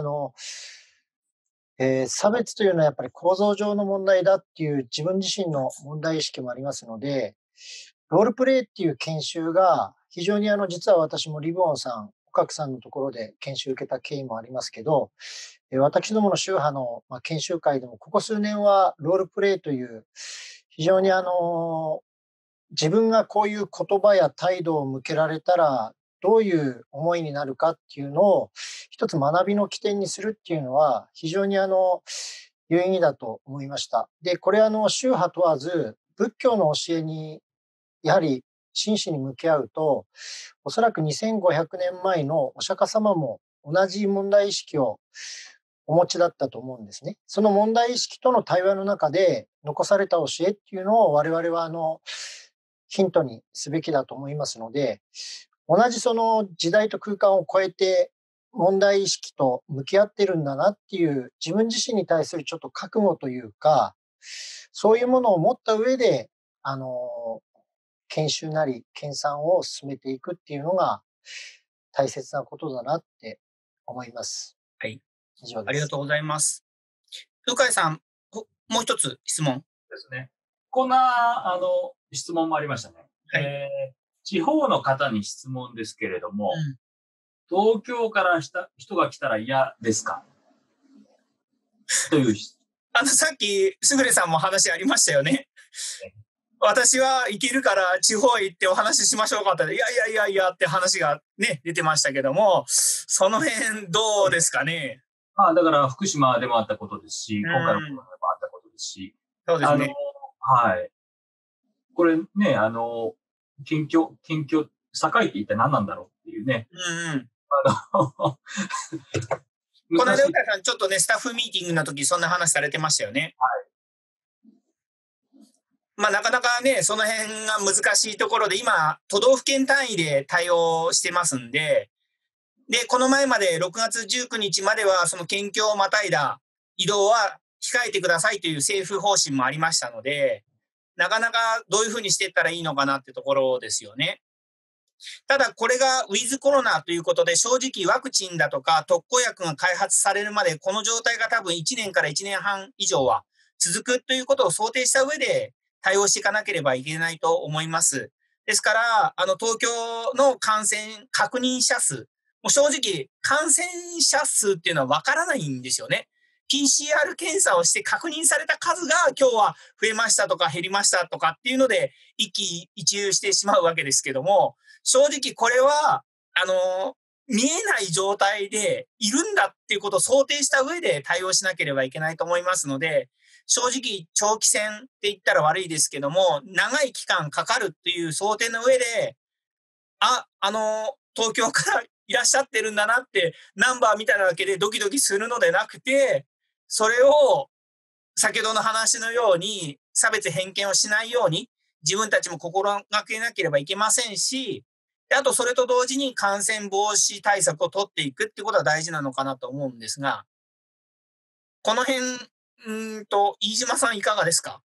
差別というのはやっぱり構造上の問題だっていう自分自身の問題意識もありますので、ロールプレイっていう研修が非常に実は私もリブオンさん、岡久さんのところで研修受けた経緯もありますけど、私どもの宗派の研修会でもここ数年はロールプレイという非常に自分がこういう言葉や態度を向けられたらどういう思いになるかっていうのを一つ学びの起点にするっていうのは非常に有意義だと思いました。で、これ宗派問わず仏教の教えにやはり真摯に向き合うと、おそらく2500年前のお釈迦様も同じ問題意識をお持ちだったと思うんですね。その問題意識との対話の中で残された教えっていうのを我々はヒントにすべきだと思いますので、同じその時代と空間を超えて問題意識と向き合ってるんだなっていう自分自身に対するちょっと覚悟というか、そういうものを持った上で、研修なり研鑽を進めていくっていうのが大切なことだなって思います。 はい。 以上です。 ありがとうございます。鵜飼さん、もう一つ質問ですね。こんな、質問もありましたね。はい、地方の方に質問ですけれども、東京から人が来たら嫌ですかという。 さっき、すぐれさんも話ありましたよね。私は行けるから地方へ行ってお話ししましょうかって、いやって話がね、出てましたけども、その辺どうですかね。 だから福島でもあったことですし、今回のことでもあったことですし。 そうですね。 はい。これね、近況、堺って一体何なんだろうっていうね。 この間、鵜飼さん、ちょっとね、スタッフミーティングの時、そんな話されてましたよね。 はい。 なかなかね、その辺が難しいところで、今、都道府県単位で対応してますんで、で、この前まで6月19日までは、その県境をまたいだ移動は控えてくださいという政府方針もありましたので、なかなかどういうふうにしていったらいいのかなってところですよね。ただ、これがウィズコロナということで、正直ワクチンだとか特効薬が開発されるまで、この状態が多分1年から1年半以上は続くということを想定した上で対応していかなければいけないと思います。ですから、東京の感染確認者数、もう正直感染者数っていうのは分からないんですよね。PCR 検査をして確認された数が今日は増えましたとか減りましたとかっていうので一喜一憂してしまうわけですけども、正直これは、見えない状態でいるんだっていうことを想定した上で対応しなければいけないと思いますので、正直長期戦って言ったら悪いですけども、長い期間かかるっていう想定の上で、東京からいらっしゃってるんだなってナンバー見ただけでドキドキするのでなくて、それを先ほどの話のように差別偏見をしないように自分たちも心がけなければいけませんし、あとそれと同時に感染防止対策を取っていくってことは大事なのかなと思うんですが、この辺、飯島さんいかがですか？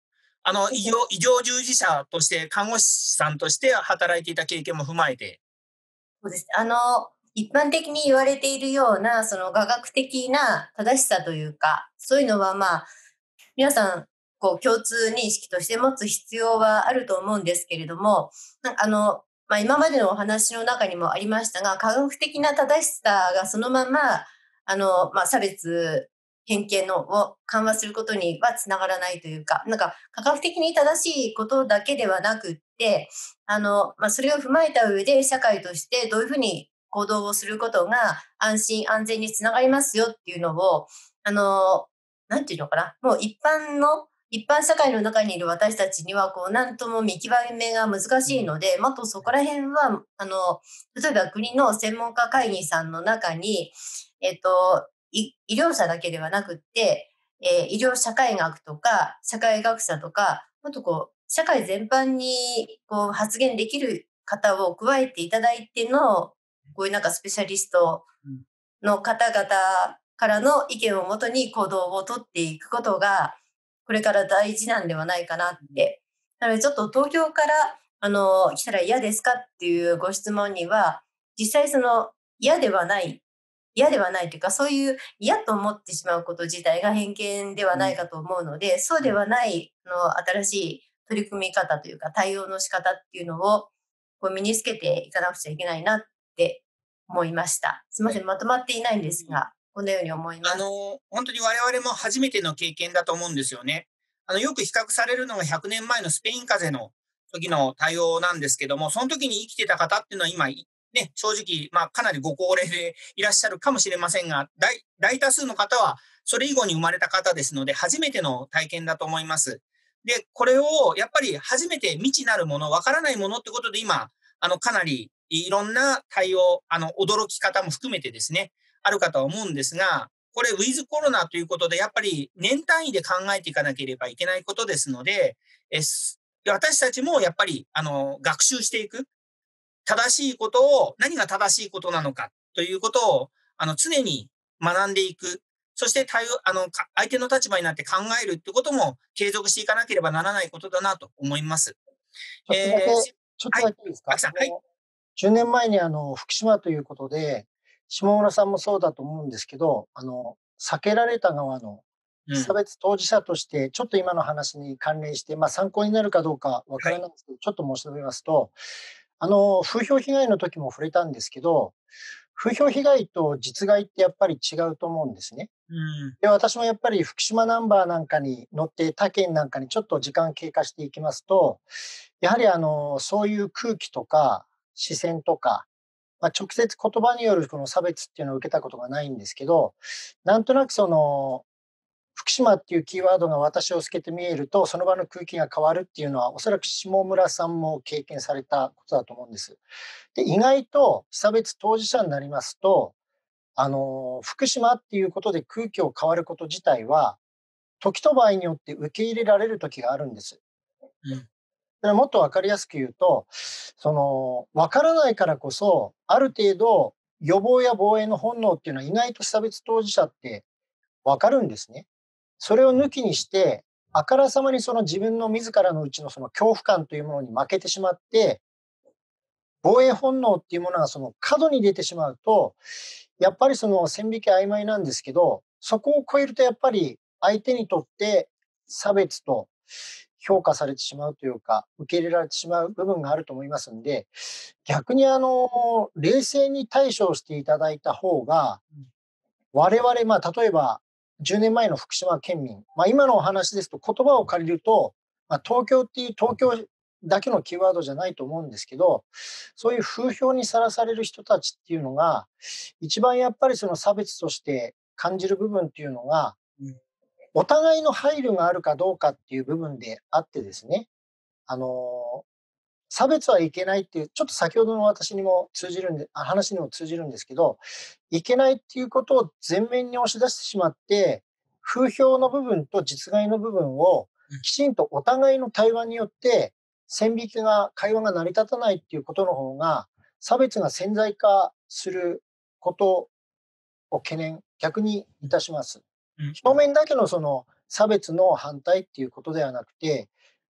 医療従事者として、看護師さんとして働いていた経験も踏まえて。 そうです。一般的に言われているような、その科学的な正しさというか、そういうのは皆さん、共通認識として持つ必要はあると思うんですけれども、今までのお話の中にもありましたが、科学的な正しさがそのまま、差別、偏見を緩和することにはつながらないというか、科学的に正しいことだけではなくって、それを踏まえた上で社会としてどういうふうに行動をすることが安心安全につながりますよっていうのを、なんていうのかな、もう一般社会の中にいる私たちには、なんとも見極めが難しいので、あとそこら辺は、例えば国の専門家会議さんの中に、医療者だけではなくって、医療社会学とか、社会学者とか、もっと社会全般に発言できる方を加えていただいての、こういうスペシャリストの方々からの意見をもとに行動をとっていくことが、これから大事なんではないかなって。なのでちょっと東京から来たら嫌ですかっていうご質問には、実際嫌ではないというか、そういう嫌と思ってしまうこと自体が偏見ではないかと思うので、そうではない新しい取り組み方というか対応の仕方っていうのを身につけていかなくちゃいけないなって思いました。すみません、まとまっていないんですが、このように思います。 本当に我々も初めての経験だと思うんですよね。よく比較されるのが100年前のスペイン風邪の時の対応なんですけども、その時に生きてた方っていうのは今、ね、正直、かなりご高齢でいらっしゃるかもしれませんが、大多数の方はそれ以後に生まれた方ですので、初めての体験だと思います。で、これをやっぱり初めて未知なるもの、わからないものってことで今、かなりいろんな対応、驚き方も含めてですね、あるかとは思うんですが、これウィズコロナということで、やっぱり年単位で考えていかなければいけないことですので、私たちもやっぱり学習していく。正しいことを、何が正しいことなのかということを常に学んでいく。そして相手の立場になって考えるってことも継続していかなければならないことだなと思います。 ちょっとだけいいですか。 はい。 10年前に福島ということで、下村さんもそうだと思うんですけど、避けられた側の差別当事者として、ちょっと今の話に関連して、参考になるかどうかわからないんですけど、ちょっと申し述べますと、風評被害の時も触れたんですけど、風評被害と実害ってやっぱり違うと思うんですね。で、私もやっぱり福島ナンバーなんかに乗って他県なんかにちょっと時間経過していきますと、やはりそういう空気とか視線とか、直接言葉によるこの差別っていうのを受けたことがないんですけど、なんとなく福島っていうキーワードが私を透けて見えると、その場の空気が変わるっていうのは、おそらく下村さんも経験されたことだと思うんです。で、意外と差別当事者になりますと、福島っていうことで空気を変わること自体は、時と場合によって受け入れられる時があるんです。もっとわかりやすく言うと、わからないからこそ、ある程度予防や防衛の本能っていうのは意外と差別当事者ってわかるんですね。それを抜きにして、あからさまに自分の自らのうちの恐怖感というものに負けてしまって、防衛本能っていうものが過度に出てしまうと、やっぱり線引き曖昧なんですけど、そこを超えるとやっぱり相手にとって差別と評価されてしまうというか、受け入れられてしまう部分があると思いますんで、逆に冷静に対処していただいた方が、我々、例えば10年前の福島県民、今のお話ですと言葉を借りると、東京っていう東京だけのキーワードじゃないと思うんですけど、そういう風評にさらされる人たちっていうのが、一番やっぱり差別として感じる部分っていうのが、お互いの配慮があるかどうかっていう部分であってですね、差別はいけないっていう、ちょっと先ほどの話にも通じるんですけど、いけないっていうことを前面に押し出してしまって、風評の部分と実害の部分をきちんとお互いの対話によって線引きが、会話が成り立たないっていうことの方が、差別が潜在化することを逆にいたします。表面だけの差別の反対っていうことではなくて、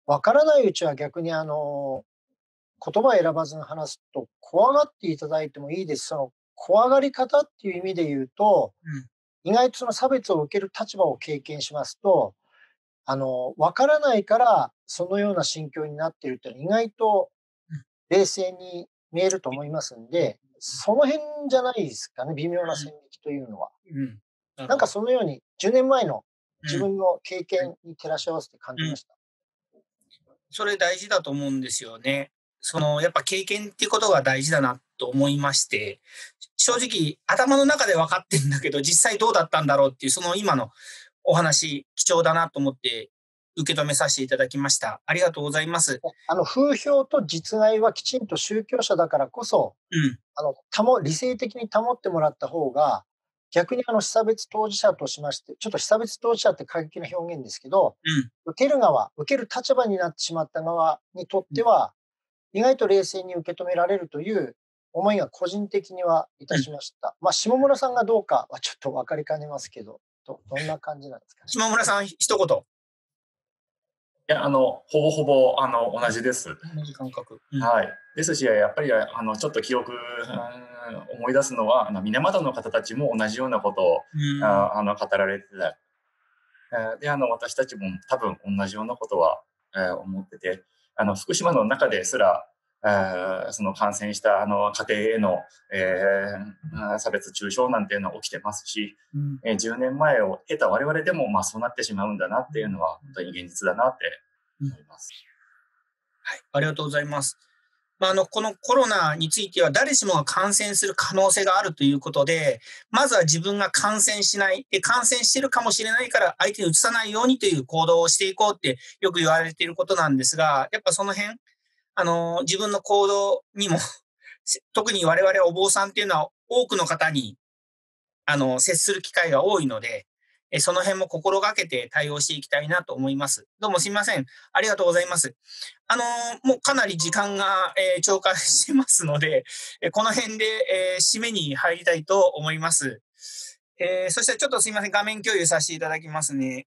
わからないうちは逆に言葉を選ばずに話すと、怖がっていただいてもいいです。その怖がり方っていう意味で言うと、意外とその差別を受ける立場を経験しますと、わからないからそのような心境になっているっていうのは意外と冷静に見えると思いますんで、その辺じゃないですかね、微妙な線引きというのは。なんかそのように10年前の自分の経験に照らし合わせて感じました。 それ大事だと思うんですよね。やっぱ経験っていうことが大事だなと思いまして、正直頭の中で分かってるんだけど、実際どうだったんだろうっていう、その今のお話、貴重だなと思って受け止めさせていただきました。ありがとうございます。 風評と実害はきちんと宗教者だからこそ、理性的に保ってもらった方が、逆に被差別当事者としまして、ちょっと被差別当事者って過激な表現ですけど、受ける立場になってしまった側にとっては、意外と冷静に受け止められるという思いが個人的にはいたしました。下村さんがどうかはちょっと分かりかねますけど、どんな感じなんですかね。 下村さん、一言。 いや、ほぼほぼ、同じです。 同じ感覚。 はい。ですし、やっぱり、ちょっと記憶、思い出すのは、水俣の方たちも同じようなことを、語られてた。で、私たちも多分同じようなことは、思ってて、福島の中ですら、その感染した家庭への、差別中傷なんていうのは起きてますし、10年前を経た我々でもそうなってしまうんだなっていうのは本当に現実だなって思います。 はい、ありがとうございます。このコロナについては誰しもが感染する可能性があるということで、まずは自分が感染しない。で、感染しているかもしれないから相手に移さないようにという行動をしていこうってよく言われていることなんですが、やっぱその辺、自分の行動にも特に我々お坊さんっていうのは多くの方に接する機会が多いので、その辺も心がけて対応していきたいなと思います。どうもすみません。ありがとうございます。もうかなり時間が、超過してますので、この辺で、締めに入りたいと思います。そしてちょっとすみません。画面共有させていただきますね。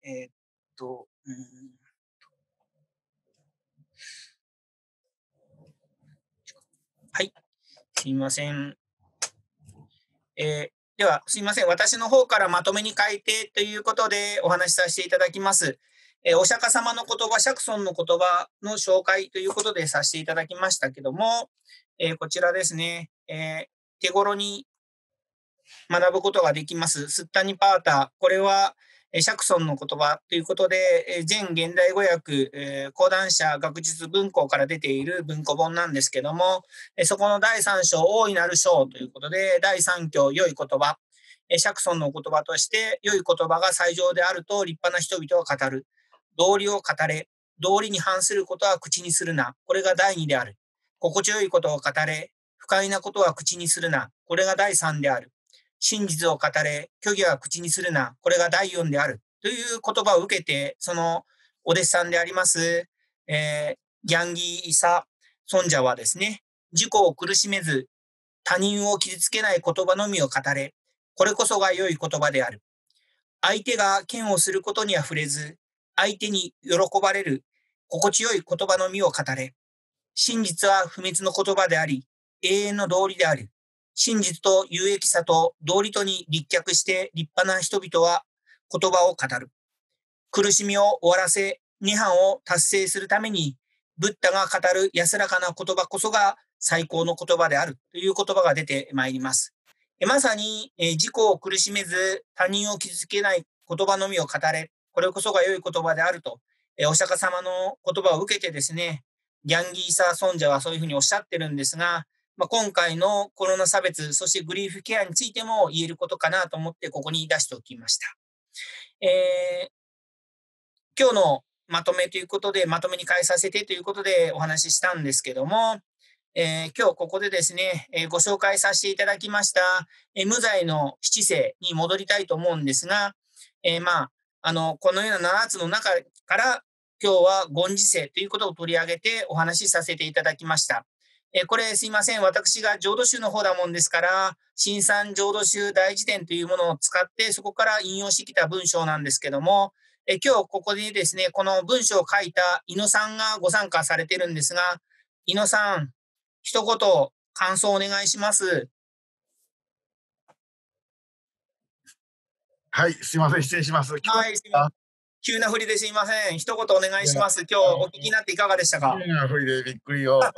はい。すみません。では、すみません。私の方からまとめに書いてということでお話しさせていただきます。お釈迦様の言葉、釈尊の言葉の紹介ということでさせていただきましたけども、こちらですね、手頃に学ぶことができます。スッタニパータ。これは、釈尊の言葉ということで、全現代語訳、講談社学術文庫から出ている文庫本なんですけども、そこの第3章、大いなる章ということで、第3教、良い言葉。釈尊の言葉として、良い言葉が最上であると立派な人々は語る。道理を語れ。道理に反することは口にするな。これが第2である。心地よいことを語れ。不快なことは口にするな。これが第3である。真実を語れ、虚偽は口にするな。これが第4である。という言葉を受けて、そのお弟子さんであります、ギャンギー・イサ・尊者はですね、自己を苦しめず、他人を傷つけない言葉のみを語れ。これこそが良い言葉である。相手が嫌悪することには触れず、相手に喜ばれる心地よい言葉のみを語れ。真実は不滅の言葉であり、永遠の道理である。真実と有益さと道理とに立脚して立派な人々は言葉を語る。苦しみを終わらせ、涅槃を達成するために、ブッダが語る安らかな言葉こそが最高の言葉であるという言葉が出てまいります。まさに自己を苦しめず他人を傷つけない言葉のみを語れ。これこそが良い言葉であると、お釈迦様の言葉を受けてですね、ギャンギーサー尊者はそういうふうにおっしゃってるんですが、今回のコロナ差別、そしてグリーフケアについても言えることかなと思ってここに出しておきました。今日のまとめということで、まとめに変えさせてということでお話ししたんですけども、今日ここでですね、ご紹介させていただきました、無罪の七世に戻りたいと思うんですが、このような7つの中から今日は権次世ということを取り上げてお話しさせていただきました。これすいません。私が浄土宗の方だもんですから、新三浄土宗大辞典というものを使ってそこから引用してきた文章なんですけども、 今日ここでですね、この文章を書いた井野さんがご参加されてるんですが、井野さん、一言感想をお願いします。 はい、すいません、失礼します。 はい、急な振りですいません。一言お願いします。今日お聞きになっていかがでしたか？ 急な振りでびっくりを。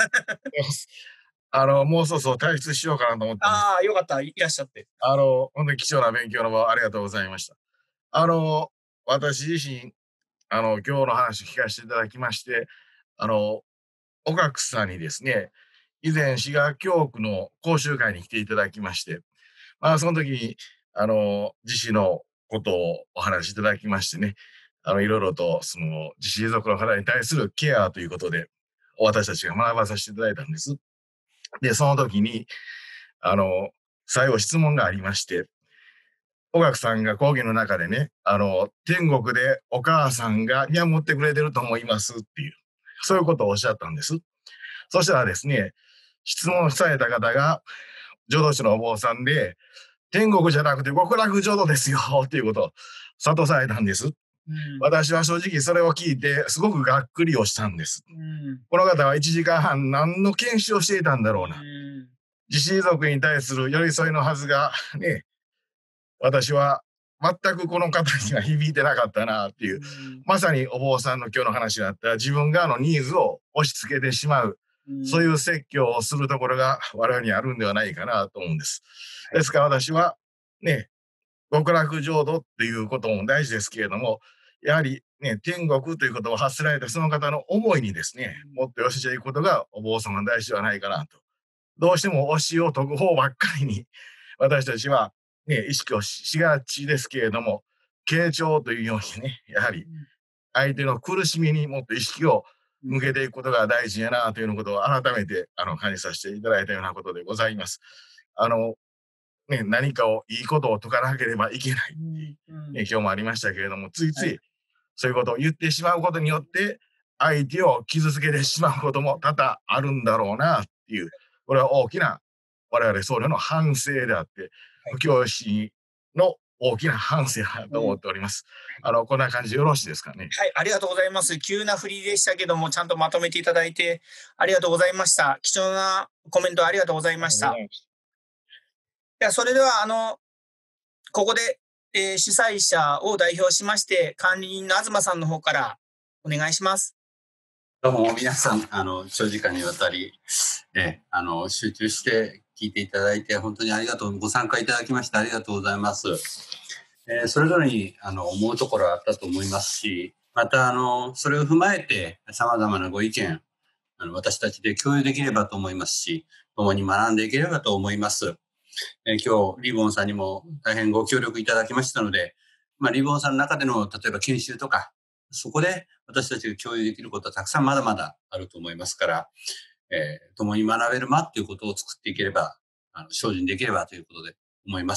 もうそろそろ退出しようかなと思って。 ああ、よかった。いらっしゃって。 本当に貴重な勉強の場ありがとうございました。私自身、今日の話聞かせていただきまして、岡久さんにですね、以前、滋賀教区の講習会に来ていただきまして、その時に、自死のことをお話しいただきましてね、いろいろと、自死遺族の方に対するケアということで、私たちが学ばさせていただいたんです。で、その時に、最後質問がありまして、岡久さんが講義の中でね、天国でお母さんが見守ってくれてると思いますっていう、そういうことをおっしゃったんです。そしたらですね、質問された方が、浄土宗のお坊さんで、天国じゃなくて極楽浄土ですよっていうことを諭されたんです。私は正直それを聞いてすごくがっくりをしたんです。この方は1時間半何の研修をしていたんだろうな。自死遺族に対する寄り添いのはずがね、私は全くこの方には響いてなかったなっていう、まさにお坊さんの今日の話だった自分側のニーズを押し付けてしまう、そういう説教をするところが我々にあるんではないかなと思うんです。ですから私はね、極楽浄土っていうことも大事ですけれども、やはりね、天国ということを発せられたその方の思いにですね、もっと寄せていくことがお坊様の大事ではないかなと。どうしても教えを説く方ばっかりに私たちはね、意識をしがちですけれども、傾聴というようにね、やはり相手の苦しみにもっと意識を向けていくことが大事やなというようなことを改めて感じさせていただいたようなことでございます。ね、何かをいいことを説かなければいけない、ね、今日もありましたけれども、ついついそういうことを言ってしまうことによって相手を傷つけてしまうことも多々あるんだろうなっていう、これは大きな我々僧侶の反省であって、布教師の大きな反省だと思っております。こんな感じでよろしいですかね。 はい、ありがとうございます。急な振りでしたけども、ちゃんとまとめていただいてありがとうございました。貴重なコメントありがとうございました。ではそれではここで、主催者を代表しまして管理人の東さんの方からお願いします。 どうも皆さん長時間にわたり、集中して聞いていただいて本当にありがとうご参加いただきましてありがとうございます。それぞれに思うところはあったと思いますし、またそれを踏まえて様々なご意見私たちで共有できればと思いますし、共に学んでいければと思います。今日リボンさんにも大変ご協力いただきましたので、リボンさんの中での例えば研修とかそこで私たちが共有できることはたくさんまだまだあると思いますから、共に学べる間ということを作っていければ精進できればということで思います。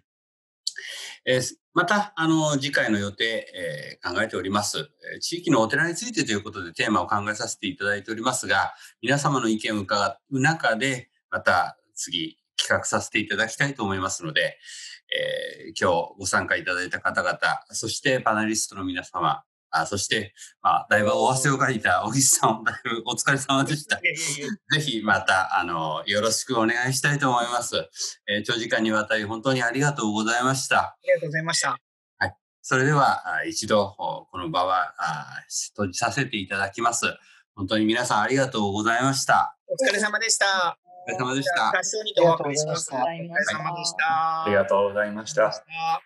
また次回の予定、考えております。地域のお寺についてということでテーマを考えさせていただいておりますが、皆様の意見を伺う中でまた次企画させていただきたいと思いますので、今日ご参加いただいた方々、そしてパネリストの皆様、そして、だいぶお汗をかいた小木さんもだいぶお疲れ様でした。ぜひまた、よろしくお願いしたいと思います。長時間にわたり本当にありがとうございました。 ありがとうございました。 はい。それでは、一度、この場は、閉じさせていただきます。本当に皆さんありがとうございました。 お疲れ様でした。 お疲れ様でした。 合唱にてお別れします。お疲れ様でした。 ありがとうございました。